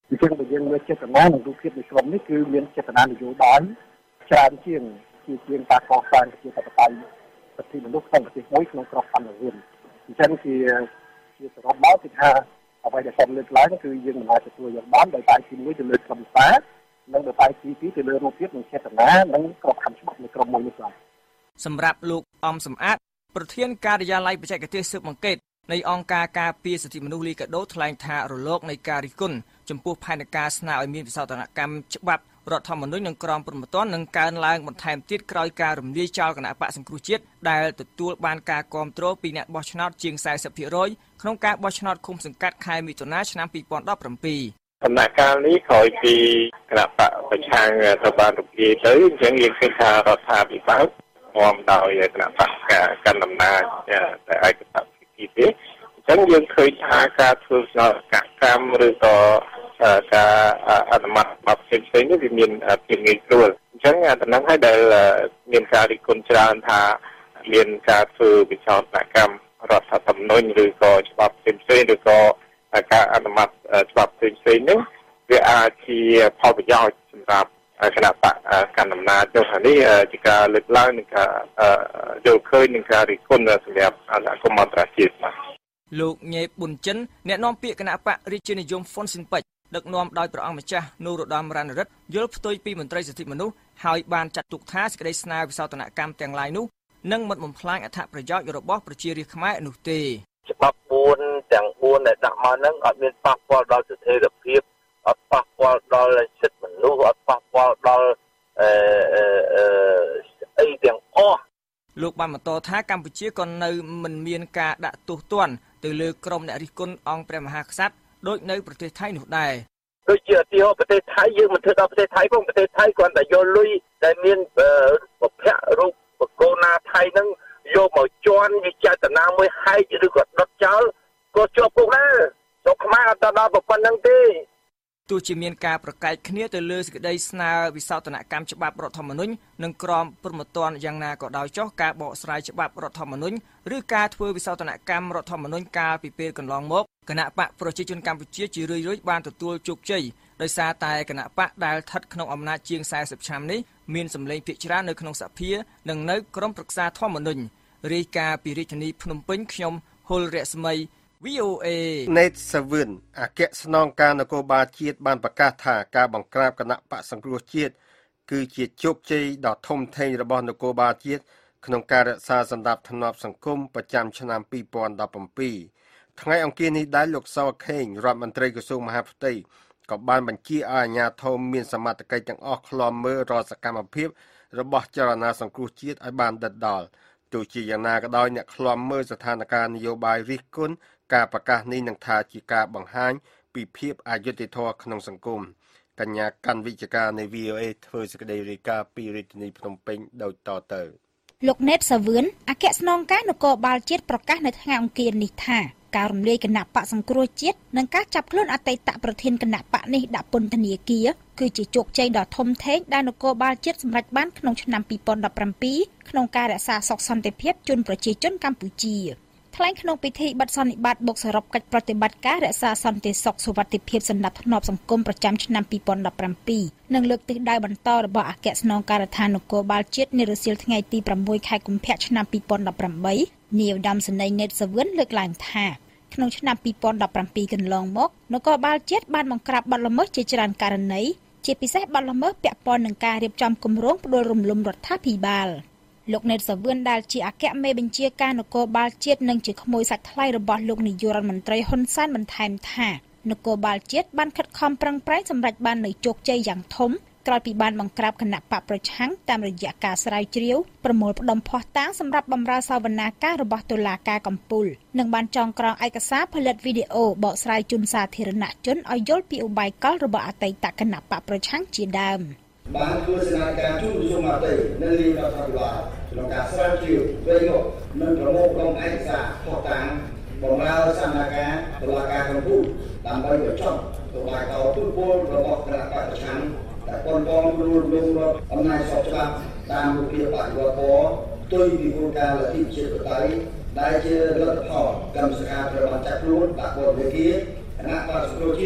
ពីព្រោះបើយើងមើលចេតនានិងរូបភាពនៃក្រុមនេះគឺមានចេតនានយោបាយច្រើនជាងជាជាងការកសាងជាបតបៃប្រតិមនុស្សក្នុងប្រទេសមួយក្នុងក្របខ័ណ្ឌអាស៊ានអញ្ចឹងជាជាសរុបមកគឺថាអ្វីដែលខ្ញុំលើកឡើងគឺយើងមិនអាចទទួលយកបានដោយតែទីមួយទៅលើក្រុមសានិងដោយតែទីពីរទៅលើរូបភាពនិងចេតនានិងក្របខ័ណ្ឌច្បាប់នៃក្រុមមួយនេះបាទសម្រាប់លោកអំសំអាតប្រធានការិយាល័យបច្ចេកទេសស៊ើបអង្កេតនៃអង្គការការពារសិទ្ធិមនុស្សលីកាដូថ្លែងថារលកនៃការរិះគន់ចំពោះផែនការស្នើឲ្យមានវិសោធនកម្មច្បាប់រដ្ឋធម្មនុញ្ញនិងក្រមព្រហ្មទណ្ឌនឹងកើនឡើងបន្ថែមទៀតក្រោយការរំលាយចោលគណៈបកសង្គ្រោះជាតិដែលទទួលបានការគាំទ្រពីអ្នកបោះឆ្នោតជាង สี่สิบភាគរយ ក្នុងការបោះឆ្នោតឃុំសង្កាត់ខែមិថុនាឆ្នាំ ពីរពាន់ដប់ប្រាំពីរដំណាក់កាលនេះក្រោយពីគណៈបកប្រឆាំងត្រូវបានរំលាយទៅអញ្ចឹងយើងឃើញថារដ្ឋាភិបាលរួមដោយគណៈបកកាន់អំណាចតែឯកបកទីទេអញ្ចឹងយើងឃើញថាការធ្វើស្នើកម្មឬក៏ការអនុម័តបទផ្សេងៗនេះវាមានភាពងាយស្រួលអញ្ចឹងតំណែងឲ្យដែលមានការរិះគន់ច្រើនថាមានការធ្វើវិសោធនកម្មរដ្ឋធម្មនុញ្ញឬក៏ច្បាប់ផ្សេងៗឬក៏ការអនុម័តច្បាប់ផ្សេងៗនេះវាអាចជាផលប្រយោជន៍សម្រាប់គណៈបកកាន់អំណាចទៅថានេះជាការលើកឡើងនិងការយល់ឃើញនឹងការរិះគន់សម្រាប់អនុគមអន្តរជាតិបាទលោកញេប៊ុនចិនអ្នកនាំពាក្យគណៈបករាជានិយមហ្វុនស៊ិនពេជ្រដឹកនាំដោយព្រះអង្គម្ចាស់នរោត្តមរណរដ្ឋយល់ផ្ទុយពីមន្ត្រីសិទ្ធិមនុស្សហើយបានចាត់ទុកថាសេចក្តីស្នើវិសោធនកម្មទាំងឡាយនោះនឹងមិនបំផ្លាញអត្ថប្រយោជន៍របស់ប្រជារាស្ត្រខ្មែរនោះទេច្បាប់បួនទាំងបួនដែលដាក់មកហ្នឹងអត់មានប៉ះពាល់ដល់សិទ្ធិភាពអត់ប៉ះពាល់ដល់សិទ្ធិមនុស្សអត់ប៉ះពាល់ដល់អឺអឺអីទាំងអស់លោកបានបន្តថាកម្ពុជាក៏នៅមិនមានការដាក់ទោសទណ្ឌទៅលើក្រុមអ្នករិះគន់អង្គព្រះមហាក្សត្រដូចនៅប្រទេសថៃនោះដែរដូចជាឧទាហរណ៍ប្រទេសថៃយើងមិនធ្វើដល់ប្រទេសថៃផងប្រទេសថៃគ្រាន់តែយកលុយដែលមានប្រភពរូបបកូណាថៃហ្នឹងយកមកជន់វាចេតនាមួយហែកឬក៏ដុតចោលក៏ជាប់គុកដែរស្រុកខ្មែរអត់ដល់ប៉ុណ្្នឹងទេទោះជាមានការប្រកែកគ្នាទៅលើសេចក្តីស្នើវិសោធនកម្មច្បាប់រដ្ឋធម្មនុញ្ញនិងក្រមព្រហ្មទណ្ឌយ៉ាងណាក៏ដោយចុះការបកស្រាយច្បាប់រដ្ឋធម្មនុញ្ញឬការធ្វើវិសោធនកម្មរដ្ឋធម្មនុញ្ញកាលពីពេលកន្លងមកគណៈបកប្រជាជនកម្ពុជាជារឿយៗបានទទួលជោគជ័យដោយសារតែគណៈបកដែលស្ថិតក្នុងអំណាចជាងสี่สิบឆ្នាំនេះមានសម្លេងភាគច្រើននៅក្នុងសភានិងនៅក្រមប្រឹក្សាធម្មនុញ្ញរាយការណ៍ពីរាជធានីភ្នំពេញខ្ញុំហុលរស្មី វី អូ เอ Nate Savin អគ្គស្នងការនគរបាលជាតិបានប្រកាសថាការបង្ក្រាបគណៈបកសង្គ្រោះជាតិគឺជាជោគជ័យដ៏ធំធេងរបស់នគរបាលជាតិក្នុងការរក្សាសន្តិភាពសង្គមប្រចាំឆ្នាំពីរពាន់ដប់ប្រាំពីរថ្ងៃអង្គារនេះដែរលោកសវខេងរដ្ឋមន្ត្រីក្រសួងមហាផ្ទៃក៏បានបញ្ជាឲ្យអាជ្ញាធរមានសមត្ថកិច្ចទាំងអស់ឃ្លាំមើលរាល់សកម្មភាពរបស់ចលនាសង្គ្រោះជាតិឲ្យបានដិតដល់ទោះជាយ៉ាងណាក៏ដោយអ្នកឃ្លាំមើលស្ថានភាពនយោបាយរិះគន់ការប្រកាសនេះនឹងថាជាការបង្ហាញពីភាពអយុត្តិធម៌ក្នុងសង្គមកញ្ញាកាន់វិជ្ជការនៃ វី អូ เอ ធ្វើសេចក្តីរាយការណ៍ពីរាជធានីភ្នំពេញដូចតទៅលោកណេតសាវឿនអគ្គស្នងការនគរបាលជាតិប្រកាសនៅថ្ងៃអង្គារនេះថាការរំលាយគណៈបកសង្គ្រោះជាតិនិងការចាប់ខ្លួនអតីតប្រធានគណៈបកនេះដាក់ពន្ធនាគារគឺជាជោគជ័យដ៏ធំធេងដែលនគរបាលជាតិសម្រេចបានក្នុងឆ្នាំពីរពាន់ដប់ប្រាំពីរក្នុងការរក្សាសុខសន្តិភាពជូនប្រជាជនកម្ពុជាថ្លែងក្នុងពិធីបិទសន្និបាតបូកសរុបកិច្ចប្រតិបត្តិការរក្សាសន្តិសុខសុវត្ថិភាពសណ្ដាប់ធ្នាប់សង្គមប្រចាំឆ្នាំពីរពាន់ដប់ប្រាំពីរនិងលើកទិសដៅបន្តរបស់អគ្គស្នងការដ្ឋាននគរបាលជាតិនារសៀលថ្ងៃទីប្រាំមួយខែកុម្ភៈឆ្នាំពីរពាន់ដប់ប្រាំបីនាយឧត្តមសេនីយ៍ណេតសាវឿនលើកឡើងថាក្នុងឆ្នាំពីរពាន់ដប់ប្រាំពីរកន្លងមកនគរបាលជាតិបានបង្ក្រាបបទល្មើសជាច្រើនករណីជាពិសេសបទល្មើសពាក់ព័ន្ធនឹងការរៀបចំគម្រោងផ្ដួលរំលំរដ្ឋាភិបាលលោកណេតសាវឿនដែលជាអគ្គមេបញ្ជាការនគរបាលជាតិនិងជាក្មួយសាច់ថ្លៃរបស់លោកនាយករដ្ឋមន្ត្រីហ៊ុនសែនបន្ថែមថានគរបាលជាតិបានខិតខំប្រឹងប្រែងសម្រេចបាននូវជោគជ័យយ៉ាងធំក្រោយពីបានបង្ក្រាបគណៈបកប្រឆាំងតាមរយៈការស្រាវជ្រាវប្រមូលផ្ដុំភស្តុតាងសម្រាប់បម្រើសវនាការរបស់តុលាការកំពូលនិងបានចងក្រងឯកសារផលិតវីដេអូបកស្រាយជូនសាធារណជនឲ្យយល់ពីឧបាយកលរបស់អតីតគណៈបកប្រឆាំងជាដើមបានធ្វើសកម្មភាពជួបជុំអតីតនៅរាជរដ្ឋាភិបាលក្នុងការស្រាវជ្រាវវែងមកនិងប្រមូលផ្ដុំឯកសារភស្តុតាងបម្រើសវនាការតុលាការកំពូលដើម្បីបញ្ចប់តុលាការទូតពលរបស់គណៈបកប្រឆាំងតែប៉ុនបងគ្រូលោករដ្ឋអំណាចស្របច្បាប់តាមរូបភាពបដិវត្តន៍ផ្ទុយពីគោលការណ៍លទ្ធិជាតិបតៃដែលជាលទ្ធផលកម្មសការត្រូវបានចាត់ខ្លួនដាក់ពន្ធនាគារគណៈបកសង្គ្រោះជាតិ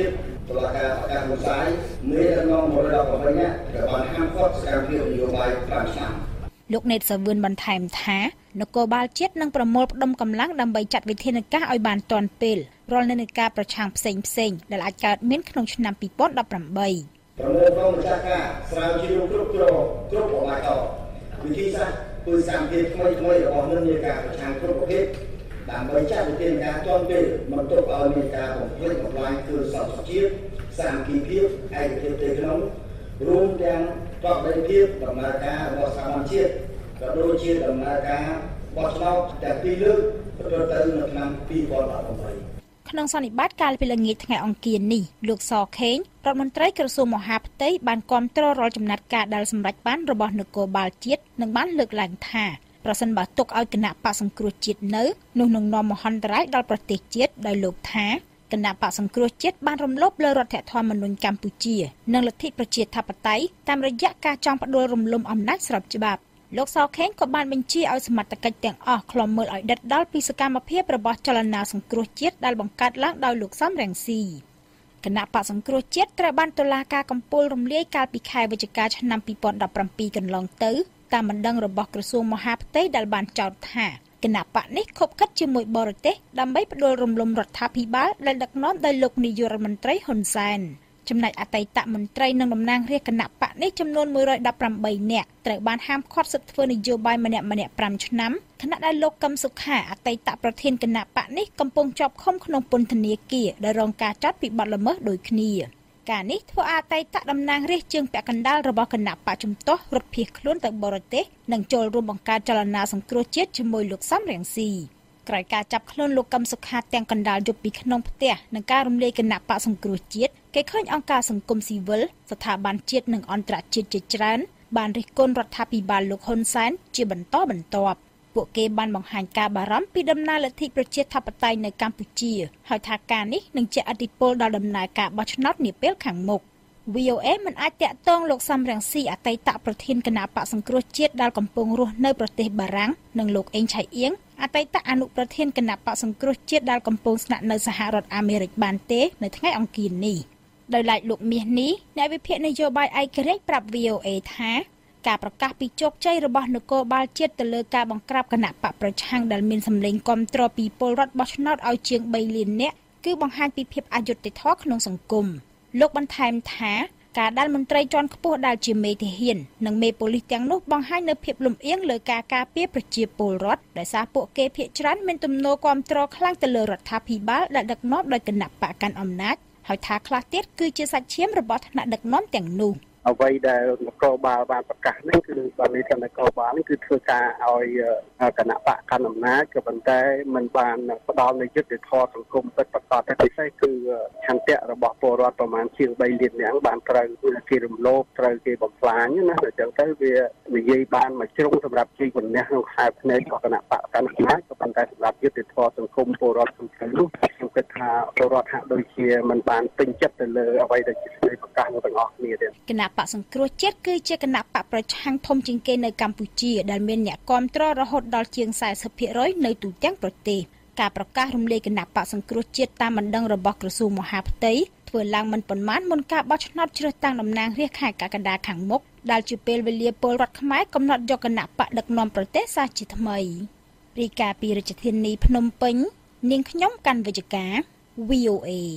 តុលាការប្រកាសលោកសាយមេដឹកនាំmột trăm mười támនាក់ត្រូវបានហាមឃាត់សកម្មភាពនយោបាយប្រាំឆ្នាំលោកណេតសាវឿនបន្ថែមថានគរបាលជាតិនឹងប្រមូលផ្ដុំកម្លាំងដើម្បីចាត់វិធានការឲ្យបានទាន់ពេលរាល់និន្នាការប្រឆាំងផ្សេងផ្សេងដែលអាចកើតមានក្នុងឆ្នាំពីរពាន់ដប់ប្រាំបីប្រមូលផ្ដុំម្ចាស់ការស្រាវជ្រាវគ្រប់គ្រងគ្រប់ប្រមាថវិធីសាស្ត្រធ្វើសកម្មភាពថ្មីថ្មីរបស់និន្នាការប្រឆាំងគ្រប់ប្រភេទដើម្បីចាត់វិធានការទាន់ពេលមិនទុកឲ្យមានការបំផ្លិចបំផ្លាញគ្រឹះសន្តិជាតិសាមគ្គីភាពឯកភាពផ្ទៃក្នុងរួមទាំងប្រតិបត្តិភាពដំណើរការរបស់សហរដ្ឋជាតិក៏ដូចជាដំណើរការបោះឆ្នោតតែពីរលើកប្រព្រឹត្តទៅនៅឆ្នាំពីរពាន់ដប់ប្រាំបីក្នុងសន្និបាតកាលពីល្ងាចថ្ងៃអង្គារនេះលោកសខេងរដ្ឋមន្ត្រីក្រសួងមហាផ្ទៃបានគាំទ្ររាល់ចំណាត់ការដែលសម្រេចបានរបស់នគរបាលជាតិនិងបានលើកឡើងថាប្រសិនបើទុកឲ្យគណៈបកសង្គ្រោះជាតិនៅនោះនឹងនាំមហន្តរាយដល់ប្រទេសជាតិដោយលោកថាគណៈបកសង្គ្រោះជាតិបានរំលោភលើរដ្ឋធម្មនុញ្ញកម្ពុជានិងលទ្ធិប្រជាធិបតេយ្យតាមរយៈការចង់ផ្ដួលរំលំអំណាចស្របច្បាប់លោកសខេងក៏បានបញ្ជាឲ្យសមត្ថកិច្ចទាំងអស់ឃ្លាំមើលឲ្យដិតដល់ពីសកម្មភាពរបស់ចលនាសង្គ្រោះជាតិដែលបង្កើតឡើងដោយលោកសំរងស៊ីគណៈបកសង្គ្រោះជាតិត្រូវបានតុលាការកំពូលរំលាយកាលពីខែវិច្ឆិកាឆ្នាំពីរពាន់ដប់ប្រាំពីរកន្លងទៅតាមបណ្ដឹងរបស់ក្រសួងមហាផ្ទៃដែលបានចោទថាគណៈបកនេះខົບខិតជាមួយបរទេសដើម្បីផ្ដួលរំលំរដ្ឋាភិបាលដែលដឹកនាំដោយលោកនាយករដ្ឋមន្ត្រីហ៊ុនសែនចំណែកអតីតមន្ត្រីនិងតំណាងរាស្ត្រគណៈបកនេះចំនួនមួយរយដប់ប្រាំបីនាក់ត្រូវបានហាមឃាត់សិទ្ធិធ្វើនយោបាយម្នាក់ម្នាក់ប្រាំឆ្នាំខណៈដែលលោកកឹមសុខាអតីតប្រធានគណៈបកនេះកំពុងជាប់ឃុំក្នុងពន្ធនាគារដោយរងការចាត់ពីបទល្មើសដូចគ្នាការនេះធ្វើឲ្យអតីតតំណាងរាស្ត្រជើងពាក់កណ្ដាលរបស់គណៈបកជំទាស់រត់ភៀសខ្លួនទៅបរទេសនិងចូលរួមបង្កើតចលនាសង្គ្រោះជាតិជាមួយលោកសំរងស៊ីក្រោយការចាប់ខ្លួនលោកកឹមសុខាទាំងកណ្ដាលយប់ពីក្នុងផ្ទះនិងការរំលាយគណៈបកសង្គ្រោះជាតិគេឃើញអង្គការសង្គមស៊ីវិលស្ថាប័នជាតិនិងអន្តរជាតិជាច្រើនបានរិះគន់រដ្ឋាភិបាលលោកហ៊ុនសែនជាបន្តបន្ទាប់ពួកគេបានបង្ហាញការបារម្ភពីដំណើរលទ្ធិប្រជាធិបតេយ្យនៅកម្ពុជាហើយថាការនេះនឹងជះឥទ្ធិពលដល់ដំណើរការបោះឆ្នោតនាពេលខាងមុខ វី អូ អេ មិនអាចតាក់ទងលោកសំរងស៊ីអតីតប្រធានគណៈបកសង្គ្រោះជាតិដែលកំពុងរស់នៅប្រទេសបារាំងនិងលោកអេងឆៃអៀងអតីតអនុប្រធានគណៈបកសង្គ្រោះជាតិដែលកំពុងស្នាក់នៅសហរដ្ឋអាមេរិកបានទេនៅថ្ងៃអង្គារនេះដោយឡែកលោកមាសនេះអ្នកវិភាគនយោបាយឯករាជ្យប្រាប់ វី អូ អេ ថាការប្រកាសពីជោគជ័យរបស់នគរបាលជាតិទៅលើការបង្ក្រាបគណៈបកប្រឆាំងដែលមានសម្លេងគាំទ្រពីពលរដ្ឋបោះឆ្នោតឲ្យជាងបីលាននាក់គឺបង្ហាញពីភាពអយុត្តិធម៌ក្នុងសង្គមលោកបន្ថែមថាការដែលមន្ត្រីជាន់ខ្ពស់ដែលជាមេទាហាននិងមេប៉ូលីសទាំងនោះបង្ហាញនៅភាពលំអៀងលើការការពារប្រជាពលរដ្ឋដោយសារពួកគេភាគច្រើនមានទំនោរគាំទ្រខ្លាំងទៅលើរដ្ឋាភិបាលដែលដឹកនាំដោយគណៈបកកាន់អំណាចហើយថាខ្លះទៀតគឺជាសាច់ឈាមរបស់ថ្នាក់ដឹកនាំទាំងនោះអ្វីដែលនគរបាលបានប្រកាសនេះគឺបាននេះនគរបាលនេះគឺធ្វើការឲ្យគណៈបកកណ្ដាលអំណាចក៏ប៉ុន្តែมันបានផ្ដល់នូវយុត្តិធម៌សង្គមពិតប្រាកដតែពិសេសគឺឆន្ទៈរបស់ពលរដ្ឋប្រមាណជាងបីលាននាក់បានត្រូវគេរំលោភត្រូវគេបំផ្លាញណាអញ្ចឹងទៅវានិយាយបានមួយជ្រុងសម្រាប់ជ័យជំនះក្នុងខ្សែភ្នែករបស់គណៈបកកណ្ដាលអំណាចក៏ប៉ុន្តែសម្រាប់យុត្តិធម៌សង្គមពលរដ្ឋក្នុងថ្ងៃនោះខ្ញុំគិតថាពលរដ្ឋហាក់ដូចជាมันបានពេញចិត្តទៅលើអ្វីដែលជាសេចក្តីប្រកាសរបស់ទាំងអស់គ្នាទេគណៈបកសង្គ្រោះជាតិគឺជាគណៈបកប្រឆាំងធំជាងគេនៅកម្ពុជាដែលមានអ្នកគាំទ្ររហូតដល់ជាងสี่สิบភាគរយ នៅទូទាំងប្រទេសការប្រកាសរំលាយគណៈបកសង្គ្រោះជាតិតាមបណ្ដឹងរបស់ក្រសួងមហាផ្ទៃធ្វើឡើងមិនប៉ុន្មានមុនការបោះឆ្នោតជ្រើសតាំងតំណាងរាស្ត្រខែកក្កដាខាងមុខដែលជាពេលវេលាពលរដ្ឋខ្មែរកំណត់យកគណៈបកដឹកនាំប្រទេសសាជាថ្មីរាយការណ៍ពីរាជធានីភ្នំពេញនាងខ្ញុំកាន់វិជ្ជការ វី អូ អេ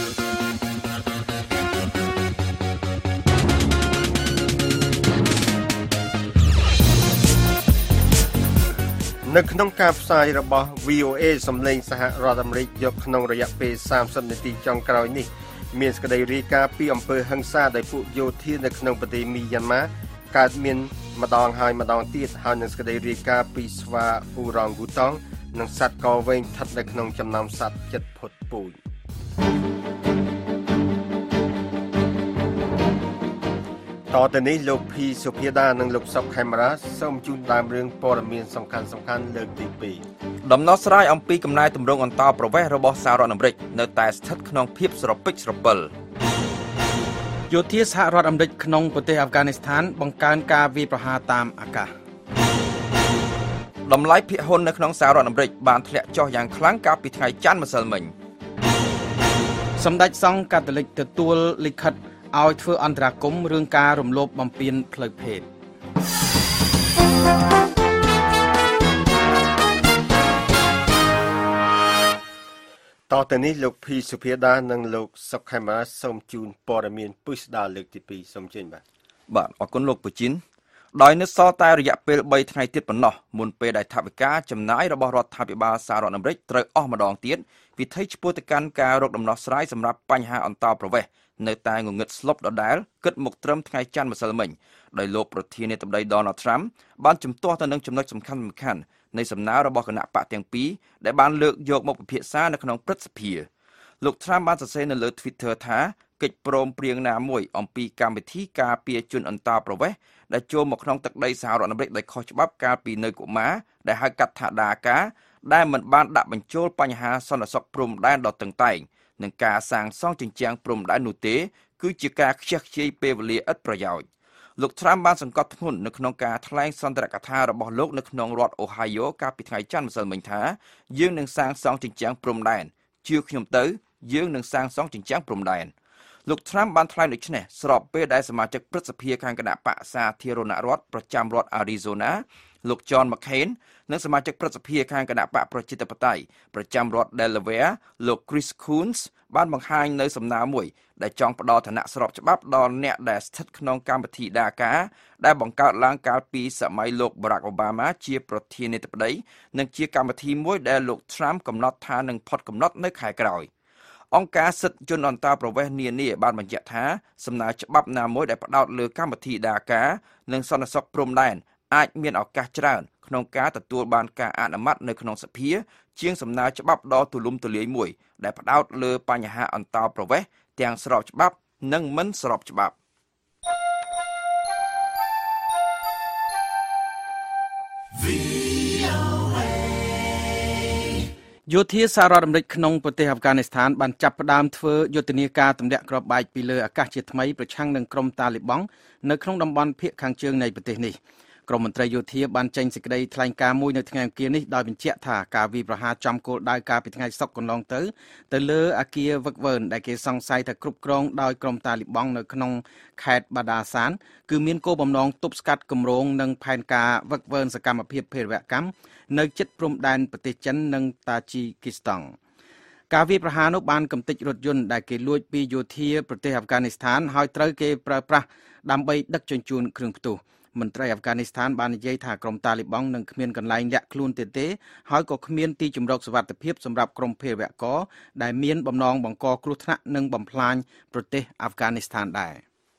នៅក្នុងការផ្សាយរបស់ វី អូ អេ សំឡេងសហរដ្ឋអាមេរិកយកក្នុងរយៈពេលសាមសិបនាទីចុងក្រោយនេះមានសេចក្តីរាយការណ៍ពីអំពើហិង្សាដោយពួកយោធានៅក្នុងប្រទេសមីយ៉ាន់ម៉ាកើតមានម្ដងហើយម្ដងទៀតហើយនឹងសេចក្តីរាយការណ៍ពីស្វាអ៊ូរ៉ង់ហ្គូតង់និងសត្វកវែងស្ថិតនៅក្នុងចំណោមសត្វជិតផុតពូជតទៅនេះលោកភីសុភាដានិងលោកសុកខេមរាសូមជូនដើមរឿងព័ត៌មានសំខាន់សំខាន់លើកទីពីរដំណោះស្រាយអំពីកំណែទម្រង់អន្តរប្រវេសន៍របស់សហរដ្ឋអាមេរិកនៅតែស្ថិតក្នុងភាពស្រពិចស្រពិលយោធាសហរដ្ឋអាមេរិកក្នុងប្រទេសអាហ្វហ្គានីស្ថានបង្កើនការវាយប្រហារតាមអាកាសតម្លៃភាគហ៊ុននៅក្នុងសហរដ្ឋអាមេរិកបានធ្លាក់ចុះយ៉ាងខ្លាំងកាលពីថ្ងៃច័ន្ទម្សិលមិញសម្ដេចសង្ឃកាតូលិកទទួលលិខិតឲ្យធ្វើអន្តរាគមន៍រឿងការរំលោភបំពានផ្លូវភេទតទៅនេះលោកភីសុភាដានិងលោកសុកខេមាសូមជូនព័ត៌មានពិស្ដារលើកទីពីរសូមជើញបាទបាទអរគុណលោកពូជីនដោយនៅសល់តែរយៈពេលបីថ្ងៃទៀតប៉ុណ្ណោះមុនពេលដែលថវិកាចំណាយរបស់រដ្ឋាភិបាលសហរដ្ឋអាមេរិកត្រូវអស់ម្ដងទៀតវិធីឆ្ពោះទៅកាន់ការរកដំណោះស្រាយសម្រាប់បញ្ហាអន្តោប្រវេសន៍នៅតែងងឹតស្លុបដដែលគិតមកត្រឹមថ្ងៃច័ន្ទម្សិលមិញដោយលោកប្រធានាធិបតី Donald Trump បានជំទាស់ទៅនឹងចំណុចសំខាន់ៗនៃសំណើរបស់គណៈបកទាំងពីរដែលបានលើកយកមកពិភាក្សានៅក្នុងព្រឹទ្ធសភាលោក Trump បានសរសេរនៅលើ Twitter ថាកិច្ចព្រមព្រៀងណាមួយអំពីកម្មវិធីការពារជនអន្តោប្រវេសន៍ដែលចូលមកក្នុងទឹកដីសហរដ្ឋអាមេរិកដោយខុសច្បាប់កាលពីនៅកុមារដែលហៅកាត់ថាដាកាដែលមិនបានដាក់បញ្ចូលបញ្ហាសន្តិសុខព្រំដែនដ៏តឹងតែងនិងការសាងសង់ជញ្ជាំងព្រំដែននោះទេគឺជាការខ្ជះខ្ជាយពេលវេលាឥតប្រយោជន៍លោក Trump បានសង្កត់ធ្ងន់នៅក្នុងការថ្លែងសន្ទរកថារបស់លោកនៅក្នុងរដ្ឋ Ohio កាលពីថ្ងៃច័ន្ទម្សិលមិញថាយើងនឹងសាងសង់ជញ្ជាំងព្រំដែនជឿខ្ញុំទៅយើងនឹងសាងសង់ជញ្ជាំងព្រំដែនលោក Trump បានថ្លែងដូចនេះស្របពេលដែលសមាជិកព្រឹទ្ធសភាខាងគណៈបក្សសាធារណរដ្ឋប្រចាំរដ្ឋ Arizona លោក John McCain និងសមាជិកព្រឹទ្ធសភាខាងគណៈបកប្រជាធិបតេយ្យប្រចាំរដ្ឋ Delaware លោក Chris Coons បានបង្ហាញនៅសំណើមួយដែលចង់ផ្ដល់ឋានៈស្របច្បាប់ដល់អ្នកដែលស្ថិតក្នុងកម្មវិធីដាកាដែលបង្កើតឡើងកាលពីសម័យលោក Barack Obama ជាប្រធានាធិបតីនិងជាកម្មវិធីមួយដែលលោក Trump កំណត់ថានឹងផុតកំណត់នៅខែក្រោយអង្គការសិទ្ធិជនអន្តោប្រវេសន៍នានាបានបញ្ជាក់ថាសំណើច្បាប់ណាមួយដែលផ្ដោតលើកម្មវិធីដាកានិងសន្តិសុខព្រំដែនអាចមានឱកាសច្រើនក្នុងការទទួលបានការអនុម័តនៅក្នុងសភាជាងសំណើច្បាប់ដ៏ទូលំទូលាយមួយដែលផ្ដោតលើបញ្ហាអន្តោប្រវេសន៍ទាំងស្របច្បាប់និងមិនស្របច្បាប់យោធាសហរដ្ឋអាមេរិកក្នុងប្រទេសអាហ្វហ្គានីស្ថានបានចាប់ផ្ដើមធ្វើយុទ្ធនាការទម្លាក់គ្រាប់បែកពីលើអាកាសជាថ្មីប្រឆាំងនឹងក្រុមតាលីបង់នៅក្នុងតំបន់ភាគខាងជើងនៃប្រទេសនេះក្រមមន្ត្រីយោធាបានចេញសេចក្តីថ្លែងការណ៍មួយនៅថ្ងៃអង្គារនេះដោយបញ្ជាក់ថាការវាយប្រហារចំគោលដៅកាលពីថ្ងៃសុក្រកន្លងទៅទៅលើអគារវឹកវើដែលគេសង្ស័យថាគ្រប់គ្រងដោយក្រុមតាលីបង់នៅក្នុងខេត្តបាដាសានគឺមានគោលបំណងទប់ស្កាត់គម្រោងនិងផែនការវឹកវើសកម្មភាពភេរវកម្មនៅជិតព្រំដែនប្រទេសចិននិងតាជីគីស្តង់ការវាយប្រហារនោះបានកំទេចរថយន្តដែលគេលួចពីយោធាប្រទេសអាហ្វហ្គានីស្ថានហើយត្រូវគេប្រើប្រាស់ដើម្បីដឹកជញ្ជូនគ្រឿងផ្ទុះមន្ត្រីអាហ្វហ្គានីស្ថានបាននិយាយថាក្រុមតាលីបង់នឹងគ្មានកន្លែងលាក់ខ្លួនទៀតទេហើយក៏គ្មានទីជម្រកសុវត្ថិភាពសម្រាប់ក្រុមភេរវករដែលមានបំណងបង្កគ្រោះថ្នាក់និងបំផ្លាញប្រទេសអាហ្វហ្គានីស្ថានដែរ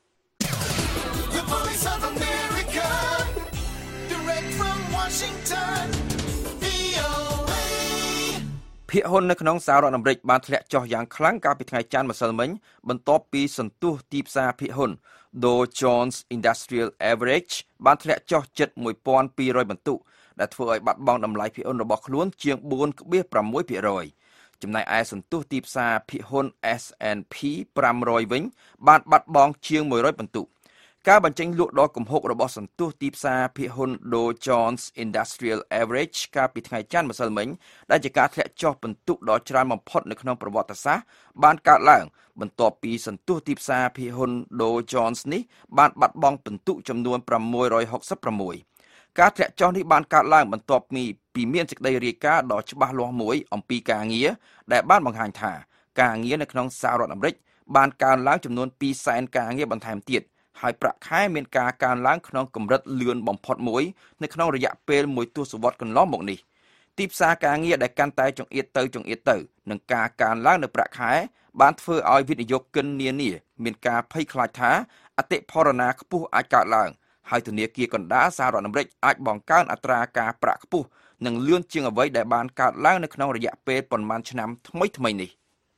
ភាគហ៊ុននៅក្នុងសហរដ្ឋអាមេរិកបានធ្លាក់ចុះយ៉ាងខ្លាំងកាលពីថ្ងៃច័ន្ទម្សិលមិញបន្ទាប់ពីសន្ទុះទីផ្សារភាគហ៊ុន Dow Jones Industrial Average បានធ្លាក់ចុះជិតមួយពាន់ពីររយបន្ទុកដែលធ្វើឲ្យបាត់បង់តម្លៃភាគហ៊ុនរបស់ខ្លួនជាងបួនភាគ៦ ភាគរយចំណែកឯសន្ទុះទីផ្សារភាគហ៊ុន S and P five hundred វិញបានបាត់បង់ជាងមួយរយបន្ទុកការបញ្ចេញលក់ដ៏គំហុករបស់សន្ទុះទីផ្សារភាគហ៊ុន Dow Jones Industrial Average កាលពីថ្ងៃច័ន្ទម្សិលមិញដែលជាការធ្លាក់ចុះបន្ទុកដ៏ច្រើនបំផុតនៅក្នុងប្រវត្តិសាស្ត្របានកើតឡើងបន្ទាប់ពីសន្ទុះទីផ្សារភាគហ៊ុន Dow Jones នេះបានបាត់បង់បន្ទុកចំនួនប្រាំមួយរយហុកសិបប្រាំមួយការធ្លាក់ចុះនេះបានកើតឡើងបន្ទាប់ពីមានសេចក្តីរាយការណ៍ដ៏ច្បាស់លាស់មួយអំពីការងារដែលបានបង្ហាញថាការងារនៅក្នុងសហរដ្ឋអាមេរិកបានកើនឡើងចំនួនពីរសែនការងារបន្ថែមទៀតហើយប្រាក់ខែមានការកើនឡើងក្នុងកម្រិតលឿនបំផុតមួយនៅក្នុងរយៈពេលមួយទសវត្សរ៍កន្លងមកនេះទីផ្សារការងារដែលកាន់តែចង្អៀតទៅចង្អៀតទៅនឹងការកើនឡើងនៅប្រាក់ខែបានធ្វើឲ្យវិនិយោគិននានាមានការភ័យខ្លាចថាអតិផរណាខ្ពស់អាចកើតឡើងហើយធនាគារកណ្ដាលសហរដ្ឋអាមេរិកអាចបង្កើនអត្រាការប្រាក់ខ្ពស់និងលឿនជាងអ្វីដែលបានកើតឡើងនៅក្នុងរយៈពេលប៉ុន្មានឆ្នាំថ្មីថ្មីនេះ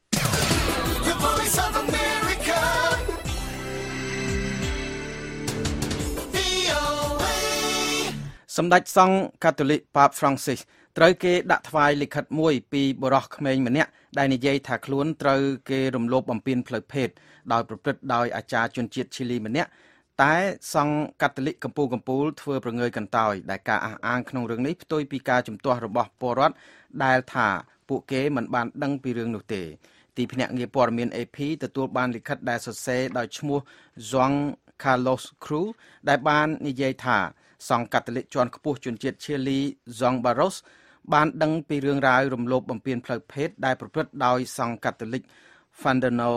សម្ដេចសង្ឃកាតូលិកប៉ាប Francis ត្រូវគេដាក់ថ្វាយលិខិតមួយពីបុរសក្មេងម្នាក់ដែលនិយាយថាខ្លួនត្រូវគេរំលោភបំពានផ្លូវភេទដោយប្រព្រឹត្តដោយអាចារ្យជនជាតិឈីលីម្នាក់តែសង្ឃកាតូលិកកម្ពុជាកម្ពុជាធ្វើប្រងើយកន្តើយដែលការអះអាងក្នុងរឿងនេះផ្ទុយពីការជំទាស់របស់ពលរដ្ឋដែលថាពួកគេមិនបានដឹងពីរឿងនោះទេទីទីភ្នាក់ងារព័ត៌មាន เอ พี ទទួលបានលិខិតដែលសរសេរដោយឈ្មោះ Juan Carlos Cruz ដែលបាននិយាយថាសង្ឃកាតូលិកជាន់ខ្ពស់ជនជាតិឈីលី Juan Barros បានដឹងពីរឿងរ៉ាវរំលោភបំពានផ្លូវភេទដែលប្រព្រឹត្តដោយសង្ឃកាតូលិក Fernando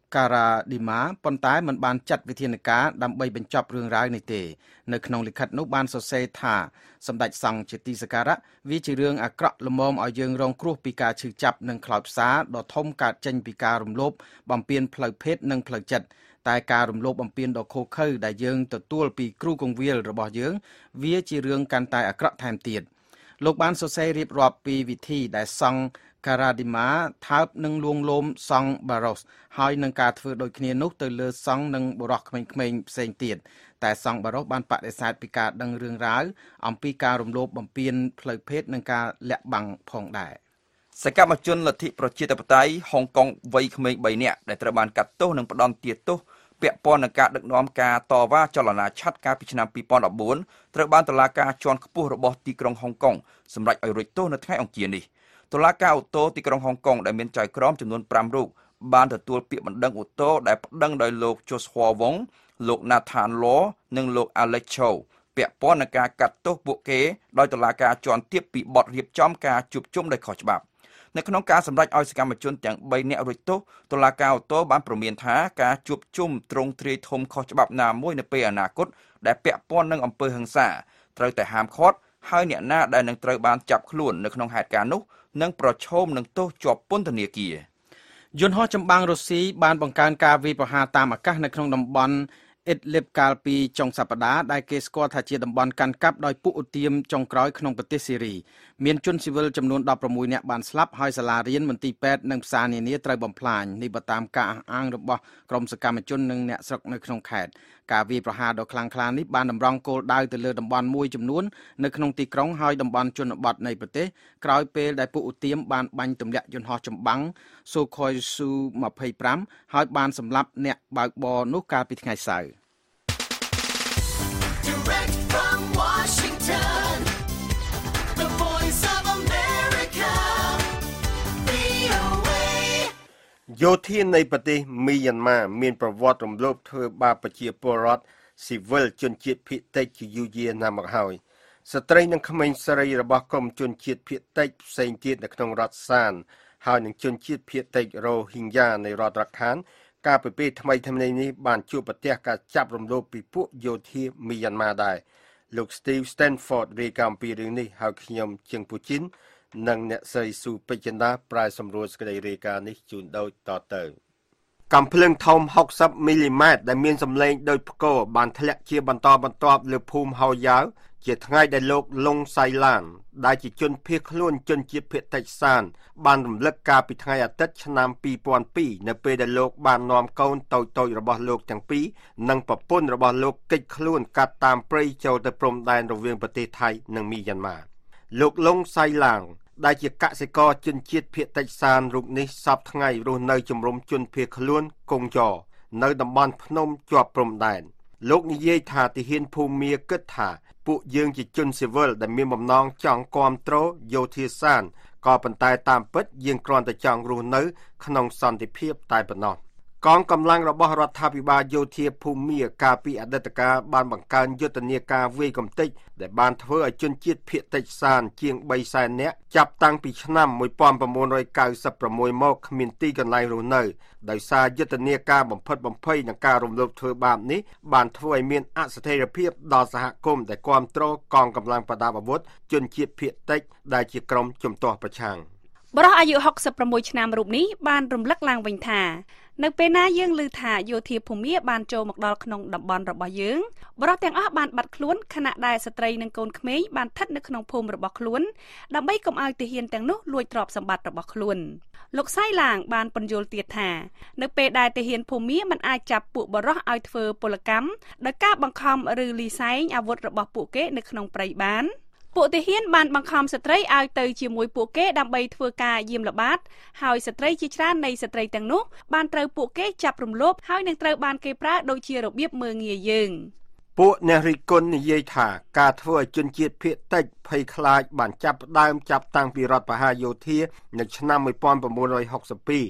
Karadima ប៉ុន្តែមិនបានចាត់វិធានការដើម្បីបញ្ចប់រឿងរ៉ាវនេះទេនៅក្នុងលិខិតនោះបានសរសេរថាសម្ដេចសង្ឃជាទីសក្ការៈវាជារឿងអាក្រក់ល្មមឲ្យយើងរងគ្រោះពីការឈឺចាប់និងខ្លោចផ្សាដ៏ធំកើតចេញពីការរំលោភបំពានផ្លូវភេទនិងផ្លូវចិត្តតែការរំលោភបំពានដ៏ឃោរឃៅដែលយើងទទួលពីគ្រូគង្វាលរបស់យើងវាជារឿងកាន់តែអាក្រក់ថែមទៀតលោកបានសរសេររៀបរាប់ពីវិធីដែលសង្ឃKaradima ថើបនឹងលួងលោមសង្ឃ Barros ហើយនឹងការធ្វើដូចគ្នានោះទៅលើសង្ឃនិងបុរសក្មេងៗផ្សេងទៀតតែសង្ឃ Barros បានបដិសេធពីការដឹងរឿងរ៉ាវអំពីការរំលោភបំពានផ្លូវភេទនិងការលាក់បាំងផងដែរសកម្មជនលទ្ធិប្រជាធិបតេយ្យហុងកុងវ័យក្មេងបីនាក់ដែលត្រូវបានកាត់ទោសនិងផ្ដន្ទាទោសពាក់ព័ន្ធនឹងការដឹកនាំការតវ៉ាចលនាឆាត់កាលពីឆ្នាំពីរពាន់ដប់បួនត្រូវបានតុលាការជាន់ខ្ពស់របស់ទីក្រុងហុងកុងសម្រេចឲ្យរួចទោសនៅថ្ងៃអង្គារនេះតុលាការអូតូទីក្រុងហុងកុងដែលមានចៅក្រមចំនួនប្រាំរូបបានទទួលពាក្យបណ្ដឹងអូតូដែលប្តឹងដោយលោក Joshua Wong លោក Nathan Law និងលោក Alex Chow ពាក់ព័ន្ធនឹងការកាត់ទោសពួកគេដោយតុលាការជាន់ទាបពីបទរៀបចំការជួបជុំដោយខុសច្បាប់នៅក្នុងការសម្រេចឲ្យសកម្មជនទាំងបីនាក់រួចទោសតុលាការអូតូបានព្រមានថាការជួបជុំត្រង់ទ្រាយធំខុសច្បាប់ណាមួយនៅពេលអនាគតដែលពាក់ព័ន្ធនឹងអំពើហិង្សាត្រូវតែហាមឃាត់ហើយអ្នកណាដែលនឹងត្រូវបានចាប់ខ្លួននៅក្នុងហេតុការណ៍នោះនឹងប្រឈមនឹងទោសជាប់ពន្ធនាគារយន្តហោះចម្បាំងរុស្ស៊ីបានបង្កើនការវាយប្រហារតាមអាកាសនៅក្នុងតំបន់អ៊ីដលីបកាលពីចុងសប្តាហ៍ដែលគេស្គាល់ថាជាតំបន់កាន់កាប់ដោយពួកឧទាមចុងក្រោយក្នុងប្រទេសស៊ីរីមានជនស៊ីវិលចំនួនដប់ប្រាំមួយនាក់បានស្លាប់ហើយសាលារៀនមន្ទីរពេទ្យនិងផ្សារនានាត្រូវបំផ្លាញនេះបើតាមការអះអាងរបស់ក្រុមសកម្មជននិងអ្នកស្រុកនៅក្នុងខេត្តការវាយប្រហារដ៏ខ្លាំងក្លានេះបានតម្រង់គោលដៅទៅលើតំបន់មួយចំនួននៅក្នុងទីក្រុងហើយតំបន់ជនបទនៃប្រទេសក្រោយពេលដែលពួកឧទាមបានបាញ់ទម្លាក់យន្តហោះចម្បាំង Sukhoi ยี่สิบห้า ហើយបានសម្លាប់អ្នកបើកបរនោះកាលពីថ្ងៃសៅរ៍ Direct from Washington, the voice of America, វី អូ เอយោធានៃប្រទេសមីយ៉ាន់ម៉ាមានប្រវត្តិរំលោភធ្វើបាបប្រជាពលរដ្ឋស៊ីវិលជនជាតិភាគតិចជាយូរយារណាស់មកហើយស្ត្រីនិងក្មេងស្រីរបស់ក្រុមជនជាតិភាគតិចផ្សេងទៀតនៅក្នុងរដ្ឋសានហើយនឹងជនជាតិភាគតិចរ៉ូហីងយ៉ានៃរដ្ឋរ៉ាខានការពិពេលថ្មីថ្មីនេះបានជួបប្រទះការចាប់រំលោភពីពួកយោធាមីយ៉ាន់ម៉ាដែរលោក Steve Stanford រាយការណ៍អំពីរឿងនេះហើយខ្ញុំជាងពូជីននិងអ្នកស្រីស៊ូពេជ្រចិន្តាប្រាយសម្រួលសេចក្តីរាយការណ៍នេះជូនដូចតទៅកាំភ្លើងធំหกสิบមីលីម៉ែត្រដែលមានសម្លេងដូចផ្គរបានធ្លាក់ជាបន្តបន្ទាប់លើភូមិហោយ៉ាវជាថ្ងៃដែលលោកលងសៃឡានដែលជាជនភៀសខ្លួនជនជាតិភាគតិចសានបានរំលឹកកាលពីថ្ងៃអាទិត្យឆ្នាំពីរពាន់ពីរនៅពេលដែលលោកបាននាំកូនតូចៗរបស់លោកទាំងពីរនិងប្រពន្ធរបស់លោកគេចខ្លួនកាត់តាមព្រៃចូលទៅព្រំដែនរវាងប្រទេសថៃនិងមីយ៉ាន់ម៉ាលោកលងសៃឡាងដែលជាកសិករជនជាតិភាគតិចសានរូបនេះសពថ្ងៃរស់នៅជំរំជនភៀសខ្លួនកុងយ៉នៅតំបន់ភ្នំជាប់ព្រំដែនលោកនិយាយថាទាហានភូមាគិតថាពួកយើងជាជនស៊ីវិលដែលមានបំណងចង់គាំទ្រយោធាសានក៏ប៉ុន្តែតាមពិតយើងគ្រាន់តែចង់រស់នៅក្នុងសន្តិភាពតែប៉ុណ្ណោះកងកម្លាំងរបស់រដ្ឋាភិបាលយោធាភូមាកាលពីអតីតកាលបានបង្កើនយុទ្ធនាការវាយកំទេចដែលបានធ្វើឲ្យជនជាតិភាគតិចសានជាងបីសែននាក់ចាប់តាំងពីឆ្នាំmột nghìn chín trăm chín mươi sáuមកគ្មានទីកន្លែងរស់នៅដោយសារយុទ្ធនាការបំផិតបំភ័យនិងការរំលោភធ្វើបាបនេះបានធ្វើឲ្យមានអស្ថិរភាពដល់សហគមន៍ដែលគាំទ្រកងកម្លាំងប្រដាប់អាវុធជនជាតិភាគតិចដែលជាក្រុមជំទាស់ប្រឆាំងបរិះអាយុหกสิบหกឆ្នាំរូបនេះបានរំលឹកឡើងវិញថានៅពេលណាយើងឮថាយោធាភូមាបានចូលមកដល់ក្នុងតំបន់របស់យើងបរិះទាំងអស់បានបាត់ខ្លួនខណៈដែលស្ត្រីនិងកូនក្មេងបានស្ថិតនៅក្នុងភូមិរបស់ខ្លួនដើម្បីកុំឲ្យទាហានទាំងនោះលួចទ្រព្យសម្បត្តិរបស់ខ្លួនលោកសៃឡាងបានពន្យល់ទៀតថានៅពេលដែលទាហានភូមាមិនអាចចាប់ពួកបរិះឲ្យធ្វើពលកម្មដោយការបង្ខំឬលីសែងអាវុធរបស់ពួកគេនៅក្នុងព្រៃបានពួកទាហានបានបង្ខំស្ត្រីឲ្យទៅជាមួយពួកគេដើម្បីធ្វើការយាមល្បាតហើយស្ត្រីជាច្រើននៃស្ត្រីទាំងនោះបានត្រូវពួកគេចាប់រំលោភហើយនឹងត្រូវបានគេប្រើដូចជារបៀបមើលងាយយើងពួកអ្នករិះគន់និយាយថាការធ្វើឲ្យជនជាតិភាគតិចភ័យខ្លាចបានចាប់ផ្ដើមចាប់តាំងពីរដ្ឋប្រហារយោធានៅឆ្នាំmột nghìn chín trăm sáu mươi haiក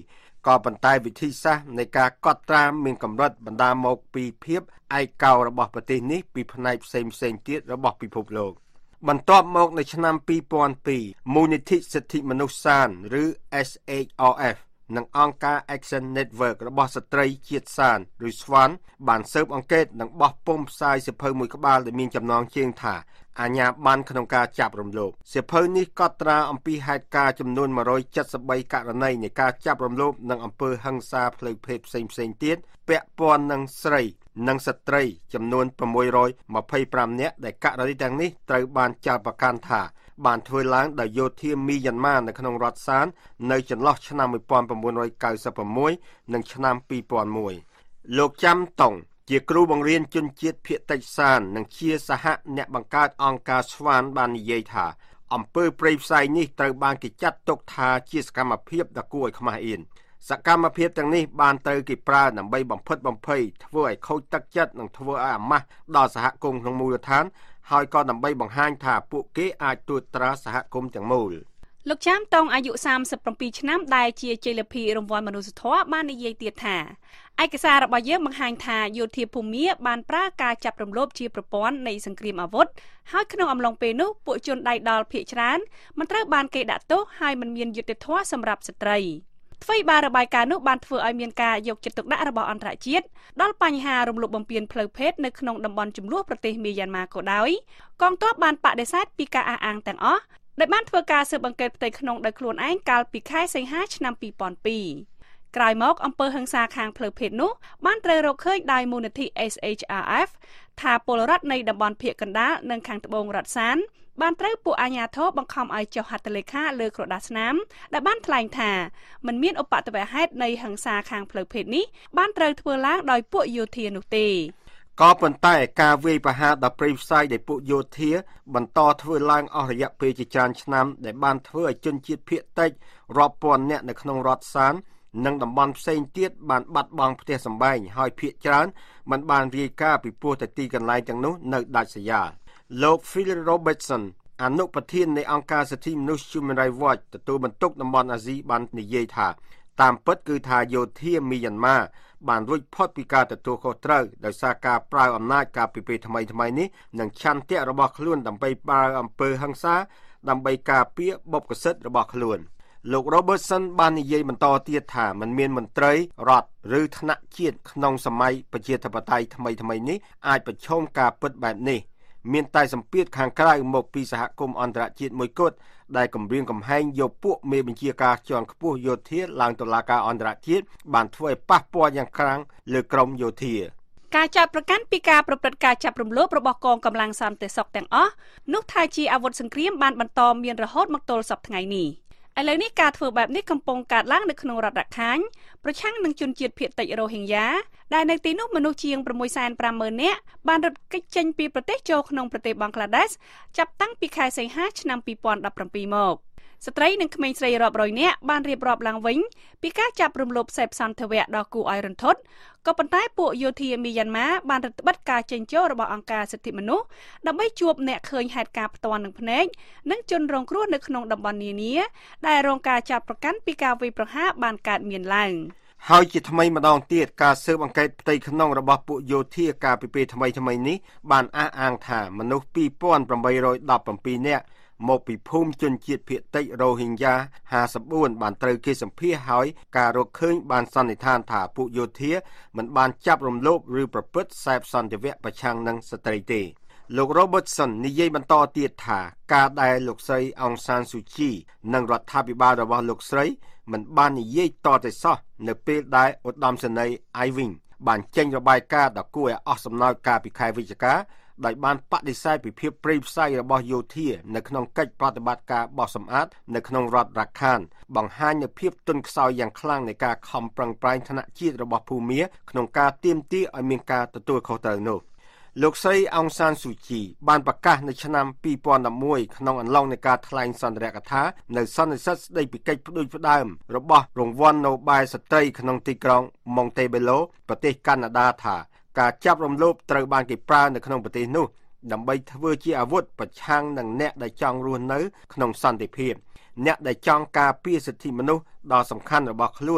ក៏ប៉ុន្តែវិធីសាស្ត្រនៃការកត់ត្រាមានកម្រិតបណ្ដាលមកពីភាពឯកោរបស់ប្រទេសនេះពីផ្នែកផ្សេងផ្សេងទៀតរបស់ពិភពលោកបន្ទាប់មកនៅឆ្នាំពីរពាន់ពីរមូលនិធិសិទ្ធិមនុស្សសានឬ S H R F និងអង្គការ Action Network របស់ស្ត្រីជាតិសានឬ ស្វាន់ បានស៊ើបអង្កេតនិងបោះពុម្ពផ្សាយសៀវភៅមួយក្បាលដែលមានចំណងជើងថាអាជ្ញាប័ណ្ណក្នុងការចាប់រំលោភសៀវភៅនេះកត់ត្រាអំពីហេតុការណ៍ចំនួនmột trăm七mươi baករណីនៃការចាប់រំលោភនិងអំពើហិង្សាផ្លូវភេទផ្សេងៗទៀតពាក់ព័ន្ធនឹងស្រីនិងស្ត្រីចំនួនsáu trăm hai mươi lămនាក់ដែលករណីទាំងនេះត្រូវបានចោទប្រកាន់ថាបានធ្វើឡើងដោយយោធាមីយ៉ាន់ម៉ានៅក្នុងរដ្ឋសាននៅចន្លោះឆ្នាំmột nghìn chín trăm chín mươi sáuនិងឆ្នាំពីរពាន់មួយលោកចាំតុងជាគ្រូបង្រៀនជនជាតិភាគតិចសាននិងជាសហអ្នកបង្កើតអង្គការស្វានបាននិយាយថាអំពើព្រៃផ្សៃនេះត្រូវបានគេចាត់ទុកថាជាសកម្មភាពដ៏គួរឲ្យខ្មាស់អៀនសកម្មភាពទាំងនេះបានត្រូវគេប្រើដើម្បីបំផិតបំភ័យធ្វើឲ្យខូចទឹកចិត្តនិងធ្វើឲ្យអាម៉ាស់ដល់សហគមន៍ក្នុងមូលដ្ឋានហើយក៏ដើម្បីបង្ហាញថាពួកគេអាចត្រួតត្រាសហគមន៍ទាំងមូលលោកចាមតងអាយុសាមសិបប្រាំពីរឆ្នាំដែលជាជ័យលាភីរង្វាន់មនុស្សធម៌បាននិយាយទៀតថាឯកសាររបស់យើងបង្ហាញថាយោធាភូមាបានប្រើការចាប់រំលោភជាប្រព័ន្ធនៃសង្គ្រាមអាវុធហើយក្នុងអំឡុងពេលនោះពួកជនដៃដល់ភាគច្រើនមិនត្រូវបានគេដាក់ទោសហើយមិនមានយុត្តិធម៌សម្រាប់ស្ត្រីអ្វីបានរបាយការណ៍នោះបានធ្វើឲ្យមានការយកចិត្តទុកដាក់របស់អន្តរជាតិដល់បញ្ហារំលោភបំពានផ្លូវភេទនៅក្នុងតំបន់ចំនួនប្រទេសមីយ៉ាន់ម៉ាក៏ដោយកងទ័ពបានបដិសេធពីការអះអាងទាំងអស់ដែលបានធ្វើការស៊ើបអង្កេតផ្ទៃក្នុងដោយខ្លួនឯងកាលពីខែសីហាឆ្នាំពីរពាន់ពីរក្រោយមកអំពើហិង្សាខាងផ្លូវភេទនោះបានត្រូវរកឃើញដោយមូលនិធិ S H R F ថាពលរដ្ឋនៃតំបន់ភាគកណ្ដាលនិងខាងត្បូងរដ្ឋសានបានត្រូវពួកអាជ្ញាធរបង្ខំឲ្យចុះហត្ថលេខាលើក្រដាសស្នាមដែលបានថ្លែងថាមិនមានឧបទ្ទវហេតុនៃហិង្សាខាងផ្លូវភេទនេះបានត្រូវធ្វើឡើងដោយពួកយោធានោះទេក៏ប៉ុន្តែការវាយប្រហារដល់ព្រៃផ្សៃដែលពួកយោធាបន្តធ្វើឡើងអស់រយៈពេលជាច្រើនឆ្នាំដែលបានធ្វើឲ្យជនជាតិភាគតិចរាប់ពាន់នាក់នៅក្នុងរដ្ឋសាននិងតំបន់ផ្សេងទៀតបានបាត់បង់ផ្ទះសម្បែងហើយភាគច្រើនមិនបានរាយការណ៍ពីព្រោះតែទីកន្លែងទាំងនោះនៅដាច់ស្រយាលលោក Phil Robertson អនុប្រធាននៃអង្គការសិទ្ធិមនុស្ស Human Rights Watch ទទួលបន្ទុកតំបន់អាស៊ីបាននិយាយថាតាមពិតគឺថាយោធាមីយ៉ាន់ម៉ាបានរួចផុតពីការទទួលខុសត្រូវដោយសារការប្រើអំណាចកាលពីពេលថ្មីថ្មីនេះនិងឆន្ទៈរបស់ខ្លួនដើម្បីប្រើអំពើហិង្សាដើម្បីការពារបុព្វសិទ្ធិរបស់ខ្លួនលោក Robertson បាននិយាយបន្តទៀតថាមិនមានមន្ត្រីរដ្ឋឬថ្នាក់ជាតិក្នុងសម័យប្រជាធិបតេយ្យថ្មីថ្មីនេះអាចប្រឈមការពិតបែបនេះមានតែសម្ពាធខាងក្រៅមកពីសហគមន៍អន្តរជាតិមួយគត់ដែលគម្រាមកំហែងយកពួកមេបញ្ជាការជាន់ខ្ពស់យោធាឡើងតុលាការអន្តរជាតិបានធ្វើឲ្យប៉ះពាល់យ៉ាងខ្លាំងលើក្រមយោធាការចោទប្រកាន់ពីការប្រព្រឹត្តការចាប់រំលោភរបស់កងកម្លាំងសន្តិសុខទាំងអស់នោះថាជាអាវុធសង្គ្រាមបានបន្តមានរហូតមកទល់សប្តាហ៍ថ្ងៃនេះឥឡូវនេះការធ្វើបែបនេះកំពុងកើតឡើងនៅក្នុងរដ្ឋរ៉ាខាញប្រឆាំងនឹងជនជាតិភាគតិចរ៉ូហិងយ៉ាដែលនៅទីនោះមនុស្សជាង6សែនប្រាំម៉ឺននាក់បានរត់គេចចេញពីប្រទេសចូលក្នុងប្រទេសបង់ក្លាដេសចាប់តាំងពីខែសីហាឆ្នាំពីរពាន់ដប់ប្រាំពីរមកស្ត្រីនិងក្មេងស្រីរាប់រយនាក់បានរៀបរាប់ឡើងវិញពីការចាប់រំលោភសេពសន្ធវៈដ៏គួរឲ្យរន្ធត់ក៏ប៉ុន្តែពួកយោធាមីយ៉ាន់ម៉ាបានរឹតបន្តឹងការចេញចូលរបស់អង្គការសិទ្ធិមនុស្សដើម្បីជួបអ្នកឃើញហេតុការណ៍ផ្ទាល់នឹងភ្នែកនិងជនរងគ្រោះនៅក្នុងតំបន់នានាដែលរងការចាប់ប្រកាន់ពីការវាយប្រហារបានកើតមានឡើងហើយជាថ្មីម្ដងទៀតការស៊ើបអង្កេតផ្ទៃក្នុងរបស់ពួកយោធាកាលពីពេលថ្មីថ្មីនេះបានអះអាងថាមនុស្សពីរពាន់ប្រាំបីរយដប់ប្រាំពីរនាក់មកពីភូមិជនជាតិភាគតិចរ៉ូហិងយ៉ាห้าสิบสี่បានត្រូវគេសម្ភាសហើយការរកឃើញបានសន្និដ្ឋានថាពួកយោធាមិនបានចាប់រំលោភឬប្រព្រឹត្តសេពសន្តិវៈប្រឆាំងនឹងស្ត្រីទេលោក Robertson និយាយបន្តទៀតថាការដែលលោកស្រីអង្សានស៊ូជីនិងរដ្ឋាភិបាលរបស់លោកស្រីមិនបាននិយាយតទៅសោះនៅពេលដែលឧត្តមសេនីយ៍ Iving បានចេញរបាយការណ៍ដ៏គួរឲ្យអស់សំណើចកាលពីខែវិច្ឆិកាដោយបានបដិសេធពីភាពព្រៃផ្សៃរបស់យោធានៅក្នុងកិច្ចប្រតិបត្តិការបោះសម្អាតនៅក្នុងរដ្ឋរ៉ាខានបង្ហាញនូវភាពទន់ខ្សោយយ៉ាងខ្លាំងនៃការខំប្រឹងប្រែងថ្នាក់ជាតិរបស់ភូមាក្នុងការទាមទារឲ្យមានការទទួលខុសត្រូវនោះលោកស្រីអង្សានស៊ូជីបានប្រកាសនៅឆ្នាំពីរពាន់ដប់មួយក្នុងអំឡុងនៃការថ្លែងសន្ទរកថានៅសន្និសីទស្ដីពីកិច្ចផ្ដួចផ្ដើមរបស់រង្វាន់ណូបែលស្ត្រីក្នុងទីក្រុង Montebello ប្រទេសកាណាដាថាការចាប់រំលោភត្រូវបានគេប្រើនៅក្នុងប្រទេសនោះដើម្បីធ្វើជាអាវុធប្រឆាំងនឹងអ្នកដែលចង់រស់នៅក្នុងសន្តិភាពអ្នកដែលចង់ការពារសិទ្ធិមនុស្សដ៏សំខាន់របស់ខ្លួន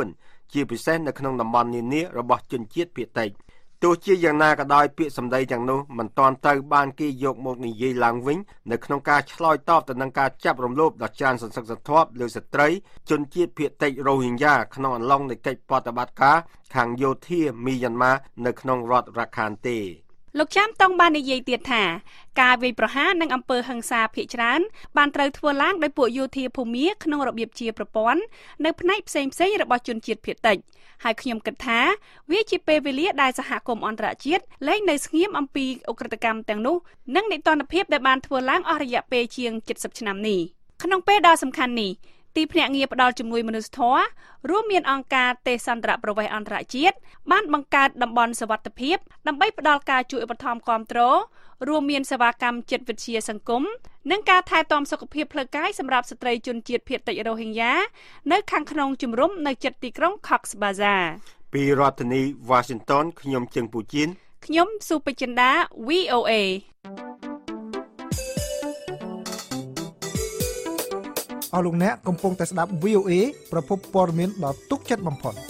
ជាពិសេសនៅក្នុងតំបន់នានារបស់ជនជាតិភាគតិចទោះជាយ៉ាងណាក៏ដោយពាក្យសម្ដីទាំងនោះមិនទាន់ទៅបានគេយកមកនិយាយឡើងវិញនៅក្នុងការឆ្លើយតបទៅនឹងការចាប់រំលោភដ៏ច្រើនសន្ធឹកសន្ធាប់លើស្ត្រីជនជាតិភាគតិចរ៉ូហីញ៉ាក្នុងអំឡុងនៃកិច្ចប្រតិបត្តិការខាងយោធាមីយ៉ាន់ម៉ានៅក្នុងរដ្ឋរ៉ាខានទេលោកចាមតង់បាននិយាយទៀតថាការវាយប្រហារនិងអំពើហិង្សាភាគច្រើនបានត្រូវធ្វើឡើងដោយពួកយោធាភូមាក្នុងរបៀបជាប្រព័ន្ធនៅផ្នែកផ្សេងៗរបស់ជនជាតិភាគតិចហើយខ្ញុំគិតថាវាជាពេលវេលាដែលសហគមន៍អន្តរជាតិលែងនៅស្ងៀមអំពីអ ுக ្រិតកម្មទាំងនោះនិងនីតិរដ្ឋភាពដែលបានធ្វើឡើងអស់រយៈពេលជាងเจ็ดสิบឆ្នាំនេះក្នុងពេលដ៏សំខាន់នេះទីភ្នាក់ងារផ្ដល់ជំនួយមនុស្សធម៌រួមមានអង្គការទេសន្តរប្រវេសន៍អន្តរជាតិបានបង្កើតតំបន់សុវត្ថិភាពដើម្បីផ្ដល់ការជួយឧបត្ថម្ភគាំទ្ររួមមានសេវាកម្មចិត្តវិទ្យាសង្គមនិងការថែទាំសុខភាពផ្លូវកាយសម្រាប់ស្ត្រីជនជាតិភាគតិចរ៉ូហីញ៉ានៅខាងក្នុងជំរំនៅជិតទីក្រុង Cox's Bazar ពីរដ្ឋធានី Washington ខ្ញុំជឹងពូជីនខ្ញុំស៊ូពេជ្រចិន្តា វី អូ เอអស់លោកអ្នកកំពុងតែស្ដាប់ វី អូ เอ ប្រភពព័ត៌មានដ៏ទុកចិត្តបំផុត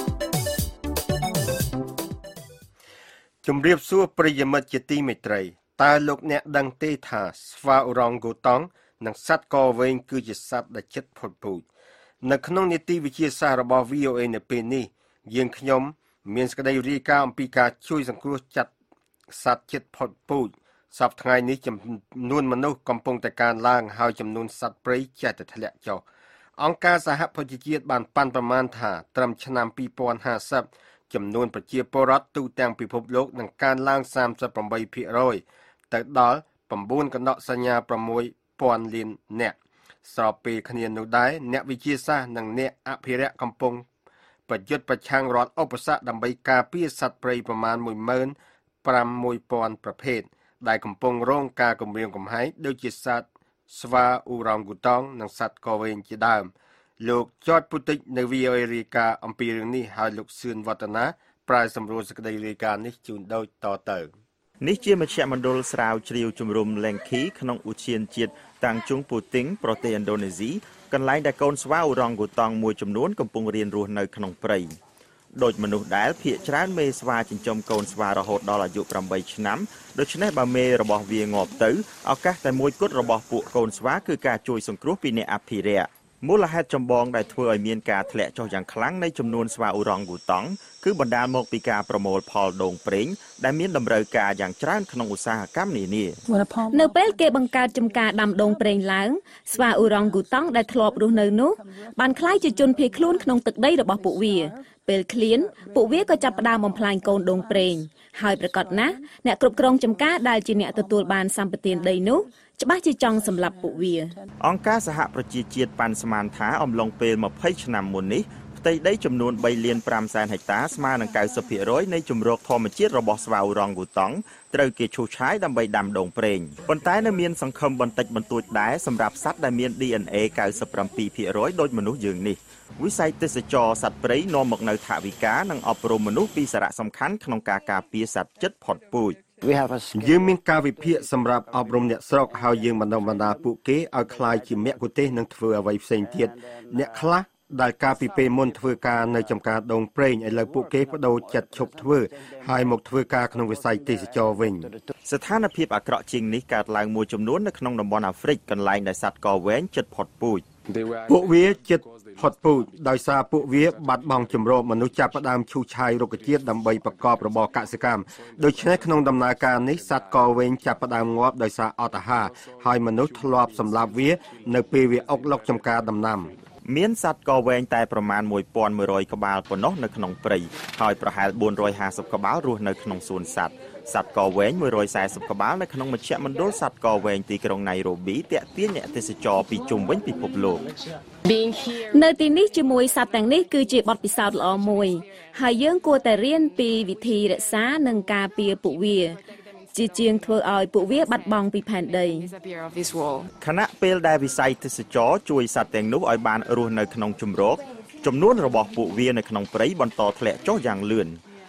ជំរាបសួរប្រិយមិត្តជាទីមេត្រីតើលោកអ្នកដឹងទេថាស្វាអូរ៉ង់ហ្គូតង់និងសត្វកវែងគឺជាសត្វដែលជិតផុតពូជនៅក្នុងនីតិវិទ្យាសាស្ត្ររបស់ វី អូ เอ នៅពេលនេះយើងខ្ញុំមានសេចក្តីរាយការណ៍អំពីការជួយសង្គ្រោះចាត់សត្វជិតផុតពូជសប្តាហ៍ថ្ងៃនេះចំនួនមនុស្សកំពុងតែកើនឡើងហើយចំនួនសត្វព្រៃចេះតែធ្លាក់ចុះអង្គការសហប្រជាជាតិបានប៉ាន់ប្រមាណថាត្រឹមឆ្នាំពីរពាន់ហាសិបចំនួនប្រជាពលរដ្ឋទូទាំងពិភពលោកនឹងកើនឡើងសាមសិបប្រាំបីភាគរយទៅដល់៩កណ្ដកសញ្ញាប្រាំមួយពាន់លាននាក់ស្របពេលគ្នានោះដែរអ្នកវិទ្យាសាស្ត្រនិងអ្នកអភិរក្សកំពុងប្រយុទ្ធប្រឆាំងរាល់ឧបសគ្គដើម្បីការពារសត្វព្រៃប្រមាណមួយម៉ឺនប្រាំមួយពាន់ប្រភេទដែលកំពុងរងការគំរាមកំហែងដូចជាសត្វស្វាអូរ៉ង់ហ្គូតង់និងសត្វកវែងជាដើមលោកចតពូតិចនៅ វី អូ เอ រាយការណ៍អំពីរឿងនេះហើយលោកសឿនវឌ្ឍនាប្រាយសម្រួលសេចក្តីរាយការណ៍នេះជូនដូចតទៅនេះជាមជ្ឈមណ្ឌលស្រាវជ្រាវជំរំ Lengki ក្នុងឧទ្យានជាតិតាំងជុងពូទីងប្រទេសឥណ្ឌូនេស៊ីកន្លែងដែលកូនស្វាអូរ៉ង់ហ្គូតង់មួយចំនួនកំពុងរៀនរស់នៅក្នុងព្រៃដូចមនុស្សដែលភាគច្រើនមេស្វាចិញ្ចឹមកូនស្វារហូតដល់អាយុប្រាំបីឆ្នាំដូច្នេះបើមេរបស់វាងាប់ទៅឱកាសតែមួយគត់របស់ពួកកូនស្វាគឺការជួយសង្គ្រោះពីអ្នកអភិរក្សមូលហេតុចម្បងដែលធ្វើឲ្យមានការធ្លាក់ចុះយ៉ាងខ្លាំងនៃចំនួនស្វាអូរ៉ង់ហ្គូតង់គឺបណ្ដាលមកពីការប្រមូលផលដូងប្រេងដែលមានតម្រូវការយ៉ាងច្រើនក្នុងឧស្សាហកម្មនានានៅពេលគេបង្កើតចំការដាំដូងប្រេងឡើងស្វាអូរ៉ង់ហ្គូតង់ដែលធ្លាប់រស់នៅនោះបានក្លាយជាជនភៀសខ្លួនក្នុងទឹកដីរបស់ពួកវាពេលឃ្លានពួកវាក៏ចាប់ផ្ដើមបំផ្លាញកូនដូងប្រេងហើយប្រកាសណាស់អ្នកគ្រប់គ្រងចំការដែលជាអ្នកទទួលបានសម្បត្តិដីនោះច្បាស់ជាចង់សម្លាប់ពួកវាអង្គការសហប្រជាជាតិប៉ាន់ស្មានថាអំឡុងពេលម្ភៃឆ្នាំមុននេះផ្ទៃដីចំនួនបីលានប្រាំសែនហិកតាស្មើនឹងកៅសិបភាគរយនៃជម្រកធម្មជាតិរបស់ស្វាអូរ៉ង់ហ្គូតង់ត្រូវគេឈូសឆាយដើម្បីដាំដូងប្រេងប៉ុន្តែនៅមានសង្ឃឹមបន្តិចបន្តួចដែរសម្រាប់សត្វដែលមាន ឌី អេន เอ កៅសិបប្រាំពីរភាគរយដូចមនុស្សយើងនេះវិស័យទេសចរសត្វព្រៃនាំមកនៅថវិកានិងអប់រំមនុស្សពីសារៈសំខាន់ក្នុងការការពារសត្វជិតផុតពូជយើងមានការវិភាគសម្រាប់អប់រំអ្នកស្រុកហើយយើងបណ្ដុះបណ្ដាលពួកគេឲ្យក្លាយជាមគ្គុទ្ទេសក៍និងធ្វើអ្វីផ្សេងទៀតអ្នកខ្លះដែលកាលពីពេលមុនធ្វើការនៅចំការដូងប្រេងឥឡូវពួកគេបដូរចិត្តឈប់ធ្វើហើយមកធ្វើការក្នុងវិស័យទេសចរវិញស្ថានភាពអាក្រក់ជាងនេះកើតឡើងមួយចំនួននៅក្នុងតំបន់អាហ្វ្រិកកន្លែងដែលសត្វកវែងជិតផុតពូជពួកវាជិតផុតពូជដោយសារពួកវាបាត់បង់ជំរកមនុស្សចាប់ផ្ដើមឈូសឆាយរុក្ខជាតិដើម្បីប្រកបរបរកសិកម្មដូច្នេះក្នុងដំណើរការនេះសត្វកវែងចាប់ផ្ដើមងាប់ដោយសារអត់អាហារហើយមនុស្សធ្លាប់សម្លាប់វានៅពេលវាអុកឡុកចំការដំណាំមានសត្វកវែងតែប្រមាណមួយពាន់មួយរយក្បាលប៉ុណ្ណោះនៅក្នុងព្រៃហើយប្រហែលបួនរយហាសិបក្បាលរស់នៅក្នុងសួនសត្វសត្វកវែងមួយរយសែសិបក្បាលនៅក្នុងមជ្ឈមណ្ឌលសត្វកវែងទីក្រុងណៃរ៉ូប៊ីទាក់ទាញអ្នកទេសចរពីជុំវិញពិភពលោកនៅទីនេះជាមួយសត្វទាំងនេះគឺជាបទពិសោធន៍ល្អមួយហើយយើងគួរតែរៀនពីវិធីរក្សានិងការពារពួកវាជាជាងធ្វើឲ្យពួកវាបាត់បង់ពីផែនដីខណៈពេលដែលវិស័យទេសចរជួយសត្វទាំងនោះឲ្យបានរស់នៅក្នុងជម្រកចំនួនរបស់ពួកវានៅក្នុងព្រៃបន្តធ្លាក់ចុះយ៉ាងលឿន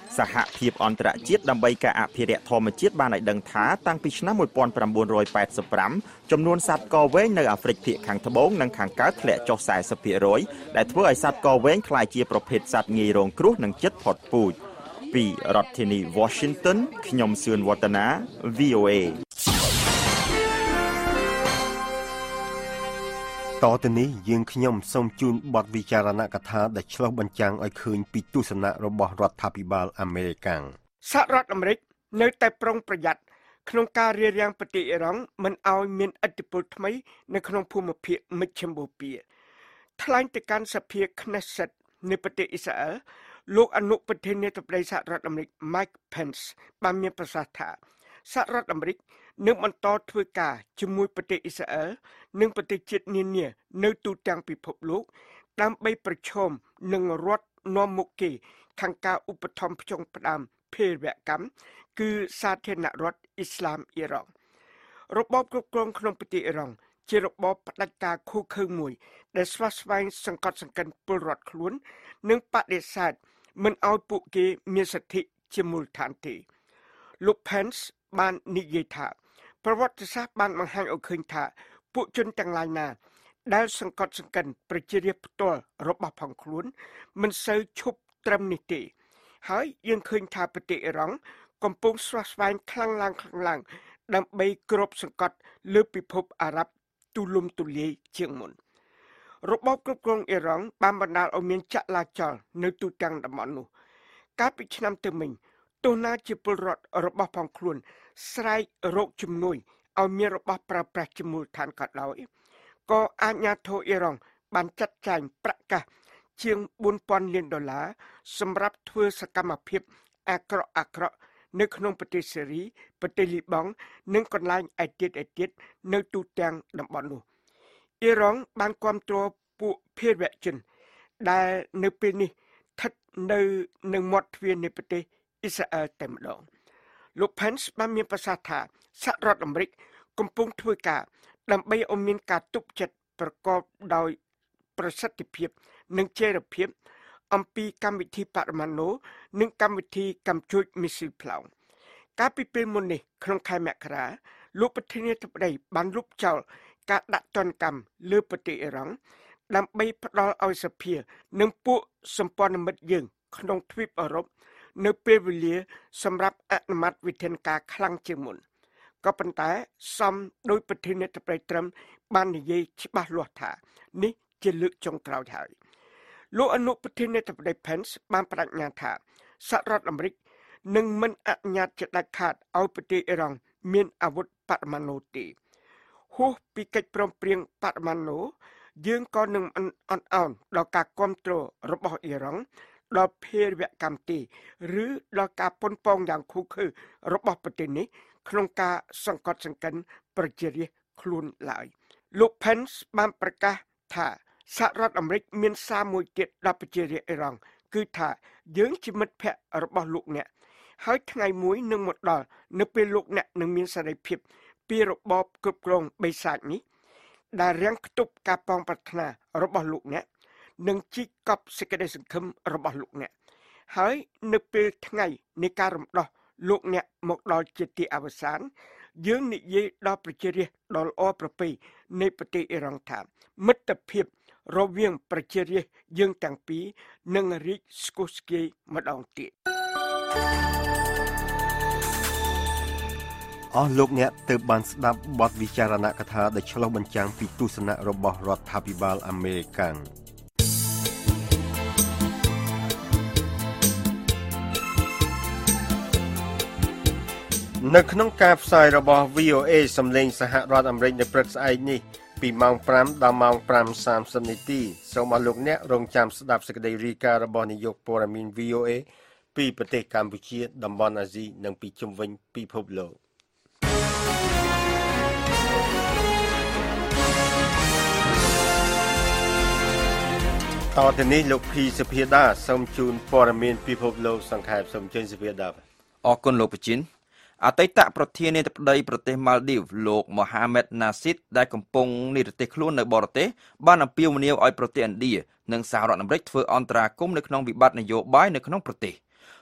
សហភាពអន្តរជាតិដើម្បីការអភិរក្សធម្មជាតិបានឲ្យដឹងថាតាំងពីឆ្នាំmột nghìn chín trăm tám mươi lămចំនួនសត្វកវែងនៅអាហ្វ្រិកភាគខាងត្បូងនិងខាងកើតធ្លាក់ចុះสี่สิบភាគរយ ដែលធ្វើឲ្យសត្វកវែងក្លាយជាប្រភេទសត្វងាយរងគ្រោះនិងជិតផុតពូជពីរដ្ឋធានី Washington ខ្ញុំសឿនវឌ្ឍនា V O A តទៅនេះយើងខ្ញុំសូមជូនបទវិចារណកថាដែលឆ្លុះបញ្ចាំងឲ្យឃើញពីទស្សនៈរបស់រដ្ឋាភិបាលអាមេរិកសហរដ្ឋអាមេរិកនៅតែប្រុងប្រយ័ត្នក្នុងការរារាំងប្រទេសអ៊ីរ៉ង់មិនឲ្យមានឥទ្ធិពលថ្មីនៅក្នុងភូមិភាគមជ្ឈមបូព៌ាថ្លែងទៅកាន់សភា Knesset នៃប្រទេសអ៊ីស្រាអែលលោកអនុប្រធានាធិបតីសហរដ្ឋអាមេរិក Mike Pence បានមានប្រសាសន៍ថាសហរដ្ឋអាមេរិកនឹងបន្តធ្វើការជាមួយប្រទេសអ៊ីស្រាអែលនិងប្រទេសជាតិនានានៅទូទាំងពិភពលោកដើម្បីប្រឈមនឹងរដ្ឋនាំមុខគេខាងការឧបត្ថម្ភផ្ចង់ផ្ដើមភេរវកម្មគឺសាធារណរដ្ឋអ៊ីស្លាមអ៊ីរ៉ង់របបគ្រប់គ្រងក្នុងប្រទេសអ៊ីរ៉ង់ជារបបផ្ដាច់ការឃោឃៅមួយដែលស្វះស្វែងសង្កត់សង្កិនពលរដ្ឋខ្លួននិងបដិសេធមិនឲ្យពួកគេមានសិទ្ធិជាមូលដ្ឋានទេលោក Pence បាននិយាយថាប្រវត្តិសាស្ត្របានបង្ហាញឲ្យឃើញថាពួកជនទាំងឡាយណាដែលសង្កត់សង្កិនប្រជារាស្ត្រផ្ទាល់របស់ផងខ្លួនមិនសូវឈប់ត្រឹមនេះទេហើយយើងឃើញថាប្រទេសអ៊ីរ៉ង់កំពុងស្វះស្វែងខ្លាំងឡើងខ្លាំងឡើងដើម្បីគ្របសង្កត់លើពិភពអារ៉ាប់ទូលំទូលាយជាងមុនរបបគ្រប់គ្រងអ៊ីរ៉ង់បានបណ្ដាលឲ្យមានចលាចលនៅទូទាំងតំបន់នោះកាលពីឆ្នាំទៅមិញទោះណាជាពលរដ្ឋរបស់ផងខ្លួនស្រែករោគជំនួយឲ្យមានរបស់ប្រើប្រាស់ជាមូលដ្ឋានក៏ដោយក៏អាជ្ញាធរអ៊ីរ៉ង់បានចាត់ចែងប្រាក់កាសជាងbốnពាន់លានដុល្លារសម្រាប់ធ្វើសកម្មភាពអាក្រក់អាក្រក់នៅក្នុងប្រទេសសេរីប្រទេសលីបង់និងកន្លែងឯទៀតឯទៀតនៅទូទាំងតំបន់នោះអ៊ីរ៉ង់បានគាំទ្រពួកភេរវជនដែលនៅពេលនេះស្ថិតនៅនឹងមាត់ទ្វារនៃប្រទេសអ៊ីស្រាអែលតែម្ដងលោក Pence បានមានប្រសាសន៍ថាសហរដ្ឋអាមេរិកកំពុងធ្វើការដើម្បីឲ្យមានការទប់ចិត្តប្រកបដោយប្រសិទ្ធភាពនិងចីរភាពអំពីកម្មវិធីបរមាណូនិងកម្មវិធីកម្មជួចមីស៊ីលផ្លោងកាលពីពេលមុននេះក្នុងខែមករាលោកប្រធានាធិបតីបានលុបចោលការដាក់ទណ្ឌកម្មលើប្រទេសអ៊ីរ៉ង់ដើម្បីផ្ដល់ឲ្យសភានិងពួកសម្ព័ន្ធមិត្តយើងក្នុងទ្វីបអឺរ៉ុបនៅពេលវេលាសម្រាប់អនុម័តវិធានការខ្លាំងជាងមុនក៏ប៉ុន្តែសំដោយប្រធានាធិបតីត្រឹមបាននិយាយច្បាស់លាស់ថានេះជាលើកចុងក្រោយហើយលោកអនុប្រធានាធិបតី Pence បានបដិញ្ញាថាសហរដ្ឋអាមេរិកនឹងមិនអនុញ្ញាតជាដាច់ខាតឲ្យប្រទេសអ៊ីរ៉ង់មានអាវុធបរមាណូទេហួសពីកិច្ចព្រមព្រៀងបរមាណូយើងក៏នឹងអន់អោនដល់ការគ្រប់គ្រងរបស់អ៊ីរ៉ង់ដល់ភេរវកម្មទេឬដល់ការប៉ុនប៉ងយ៉ាងឃោឃៅរបស់ប្រទេសនេះក្នុងការសង្កត់សង្កិនប្រជារាស្ត្រខ្លួនឡើយលោក Pence បានប្រកាសថាសហរដ្ឋអាមេរិកមានសារមួយទៀតដល់ប្រជារាស្ត្រអ៊ីរ៉ង់គឺថាយើងជាមិត្តភក្តិរបស់លោកអ្នកហើយថ្ងៃមួយនឹងមកដល់នៅពេលលោកអ្នកនឹងមានសេរីភាពពីរបបគ្រប់គ្រងបិសាចនេះដែលរាំងខ្ទប់ការប៉ងប្រាថ្នារបស់លោកអ្នកនិងជីកកប់សេចក្តីសង្ឃឹមរបស់លោកអ្នកហើយនៅពេលថ្ងៃនៃការរំដោះលោកអ្នកមកដល់ជាទីអវសានយើងនិយាយដល់ប្រជារាស្ត្រដ៏ល្អប្រពៃនៃប្រទេសអ៊ីរ៉ង់ថាមិត្តភាពរវាងប្រជារាស្ត្រយើងទាំងពីរនឹងរីកស្គុះស្គាយម្ដងទៀតអស់លោកអ្នកទើបបានស្ដាប់បទវិចារណកថាដែលឆ្លុះបញ្ចាំងពីទស្សនៈរបស់រដ្ឋាភិបាលអាមេរិកនៅក្នុងការផ្សាយរបស់ V O A សំឡេងសហរដ្ឋអាមេរិកនៅព្រឹកស្អែកនេះពីម៉ោងfiveដល់ម៉ោងfiveសាមសិបនាទីសូមអរលោកអ្នករងចាំស្ដាប់សេចក្តីរាយការណ៍របស់នាយកព័ត៌មាន V O A ពីប្រទេសកម្ពុជាតំបន់អាស៊ីនិងពីជុំវិញពិភពលោកតទៅនេះលោកភីសុភាដាសូមជូនព័ត៌មានពិភពលោកសង្ខេបសូមជើញសុភាដាអរគុណលោកប្រជិនអតីតប្រធានាធិបតីប្រទេសម៉ាល់ឌីវលោកម៉ូហាម៉េតណាស៊ីតដែលកំពុងនិរទេសខ្លួននៅបរទេសបានអំពាវនាវឲ្យប្រទេសឥណ្ឌានិងសហរដ្ឋអាមេរិកធ្វើអន្តរាគមន៍នៅក្នុងវិបត្តិនយោបាយនៅក្នុងប្រទេស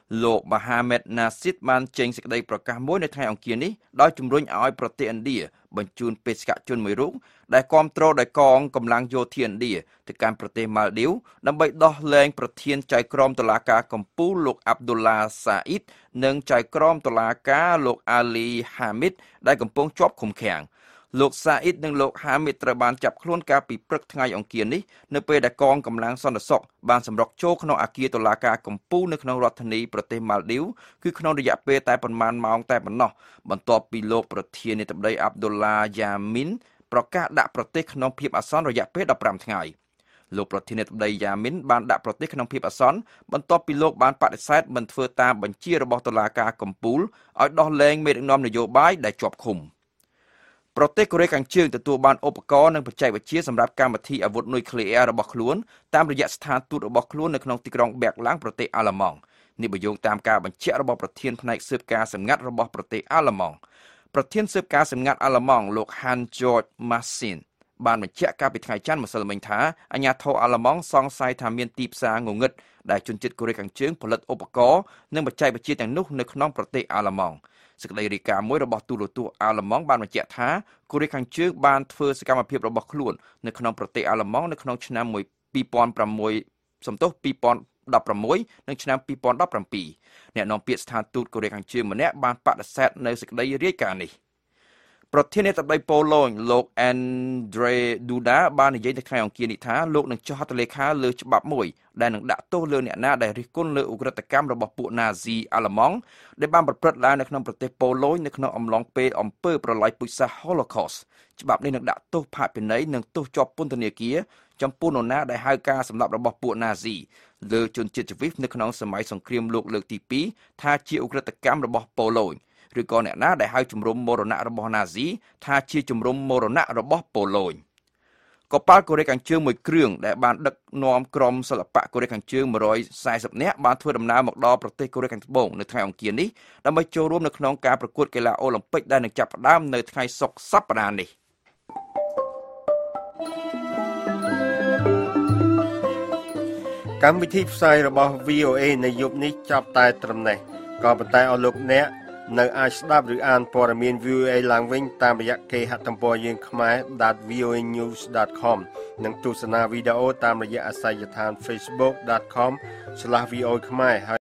លោក Mohamed Nasir បានចេញសេចក្តីប្រកាសមួយនៅថ្ងៃអង្គារនេះដោយជំរុញឲ្យប្រទេសឥណ្ឌាបញ្ជូនបេសកជនមួយរូបដែលគ្រប់គ្រងដោយកងកម្លាំងយោធាឥណ្ឌាទៅកាន់ប្រទេសម៉ាល់ឌីវដើម្បីដោះលែងប្រធានចៅក្រមតុលាការកំពូលលោក Abdullah Saeed និងចៅក្រមតុលាការលោក Ali Hamid ដែលកំពុងជាប់ឃុំឃាំងលោក Saeed និងលោក Hamid ត្រូវបានចាប់ខ្លួនកាលពីព្រឹកថ្ងៃអង្គារនេះនៅពេលដែលកងកម្លាំងសន្តិសុខបានសម្រុកចូលក្នុងអគារតុលាការកំពូលនៅក្នុងរដ្ឋធានីប្រទេសម៉ាល់ឌីវគឺក្នុងរយៈពេលតែប៉ុន្មានម៉ោងតែប៉ុណ្ណោះបន្ទាប់ពីលោកប្រធានាធិបតី Abdullah Yamin ប្រកាសដាក់ប្រទេសក្នុងភាពអាសន្នរយៈពេលដប់ប្រាំថ្ងៃលោកប្រធានាធិបតី Yamin បានដាក់ប្រទេសក្នុងភាពអាសន្នបន្ទាប់ពីលោកបានបដិសេធមិនធ្វើតាមបញ្ជារបស់តុលាការកំពូលឲ្យដោះលែងមេដឹកនាំនយោបាយដែលជាប់ឃុំប្រទេសកូរ៉េខាងជើងទទួលបានឧបករណ៍និងបច្ចេកវិទ្យាសម្រាប់កម្មវិធីអាវុធនុយក្លេអ៊ែររបស់ខ្លួនតាមរយៈស្ថានទូតរបស់ខ្លួននៅក្នុងទីក្រុងបែកឡាំងប្រទេសអាល្លឺម៉ង់នេះបញ្យល់តាមការបញ្ជាក់របស់ប្រធានផ្នែកស៊ើបការសម្ងាត់របស់ប្រទេសអាល្លឺម៉ង់ប្រធានស៊ើបការសម្ងាត់អាល្លឺម៉ង់លោក Han George Massin បានបញ្ជាក់កាលពីថ្ងៃច័ន្ទម្សិលមិញថាអាជ្ញាធរអាល្លឺម៉ង់សង្ស័យថាមានទីផ្សារងងឹតដែលជនជាតិកូរ៉េខាងជើងផលិតឧបករណ៍និងបច្ចេកវិទ្យាទាំងនោះនៅក្នុងប្រទេសអាល្លឺម៉ង់សេចក្តីរាយការណ៍មួយរបស់ទូរទស្សន៍អាល្លឺម៉ង់បានបញ្ជាក់ថាកូរ៉េខាងជើងបានធ្វើសកម្មភាពរបស់ខ្លួននៅក្នុងប្រទេសអាល្លឺម៉ង់នៅក្នុងឆ្នាំពីរពាន់ប្រាំមួយសំទោសពីរពាន់ដប់ប្រាំមួយនិងឆ្នាំពីរពាន់ដប់ប្រាំពីរអ្នកនាំពាក្យស្ថានទូតកូរ៉េខាងជើងម្នាក់បានបដិសេធនៅសេចក្តីរាយការណ៍នេះប្រធានាធិបតីប៉ូឡូញលោក Andrzej Duda បាននិយាយនៅថ្ងៃអង្គារនេះថាលោកនឹងចុះហត្ថលេខាលើច្បាប់មួយដែលនឹងដាក់ទោសលើអ្នកណាដែលរិះគន់លើឧក្រិដ្ឋកម្មរបស់ពួកណាស៊ីអាល្លឺម៉ង់ដែលបានប្រព្រឹត្តឡើងនៅក្នុងប្រទេសប៉ូឡូញនៅក្នុងអំឡុងពេលអំពើប្រល័យពូជសាសន៍ Holocaust ច្បាប់នេះនឹងដាក់ទោសផាកពិន័យនិងទោសជាប់ពន្ធនាគារចំពោះនរណាដែលហៅការសម្លាប់របស់ពួកណាស៊ីលើជនជាតិជ្វីសនៅក្នុងសម័យសង្គ្រាមលោកលើកទីពីរថាជាឧក្រិដ្ឋកម្មរបស់ប៉ូឡូញឬក៏អ្នកណាដែលហៅជំរំមរណៈរបស់ណាស៊ីថាជាជំរំមរណៈរបស់ប៉ូឡូញកប៉ាល់កូរ៉េខាងជើងមួយគ្រឿងដែលបានដឹកនាំក្រុមសិល្បៈកូរ៉េខាងជើងមួយរយសែសិបនាក់បានធ្វើដំណើរមកដល់ប្រទេសកូរ៉េខាងត្បូងនៅថ្ងៃអង្គារនេះដើម្បីចូលរួមនៅក្នុងការប្រកួតកីឡាអូឡ িম্প ពិកដែលនឹងចាប់ផ្ដើមនៅថ្ងៃសុក្រសប្តាហ៍នេះកម្មវិធីផ្សាយរបស់ វី អូ เอ នៅយប់នេះចាប់តែត្រឹមនេះក៏ប៉ុន្តែអស់លោកអ្នកនៅអាចស្ដាប់ឬអានព័ត៌មាន វី អូ เอ ឡើងវិញតាមរយៈគេហទំព័រយើងខ្មែរ ដត វី អូ เอ ញូស ដត ខម និងទស្សនាវីដេអូតាមរយៈអាសយដ្ឋាន facebook.com/vo ខ្មែរ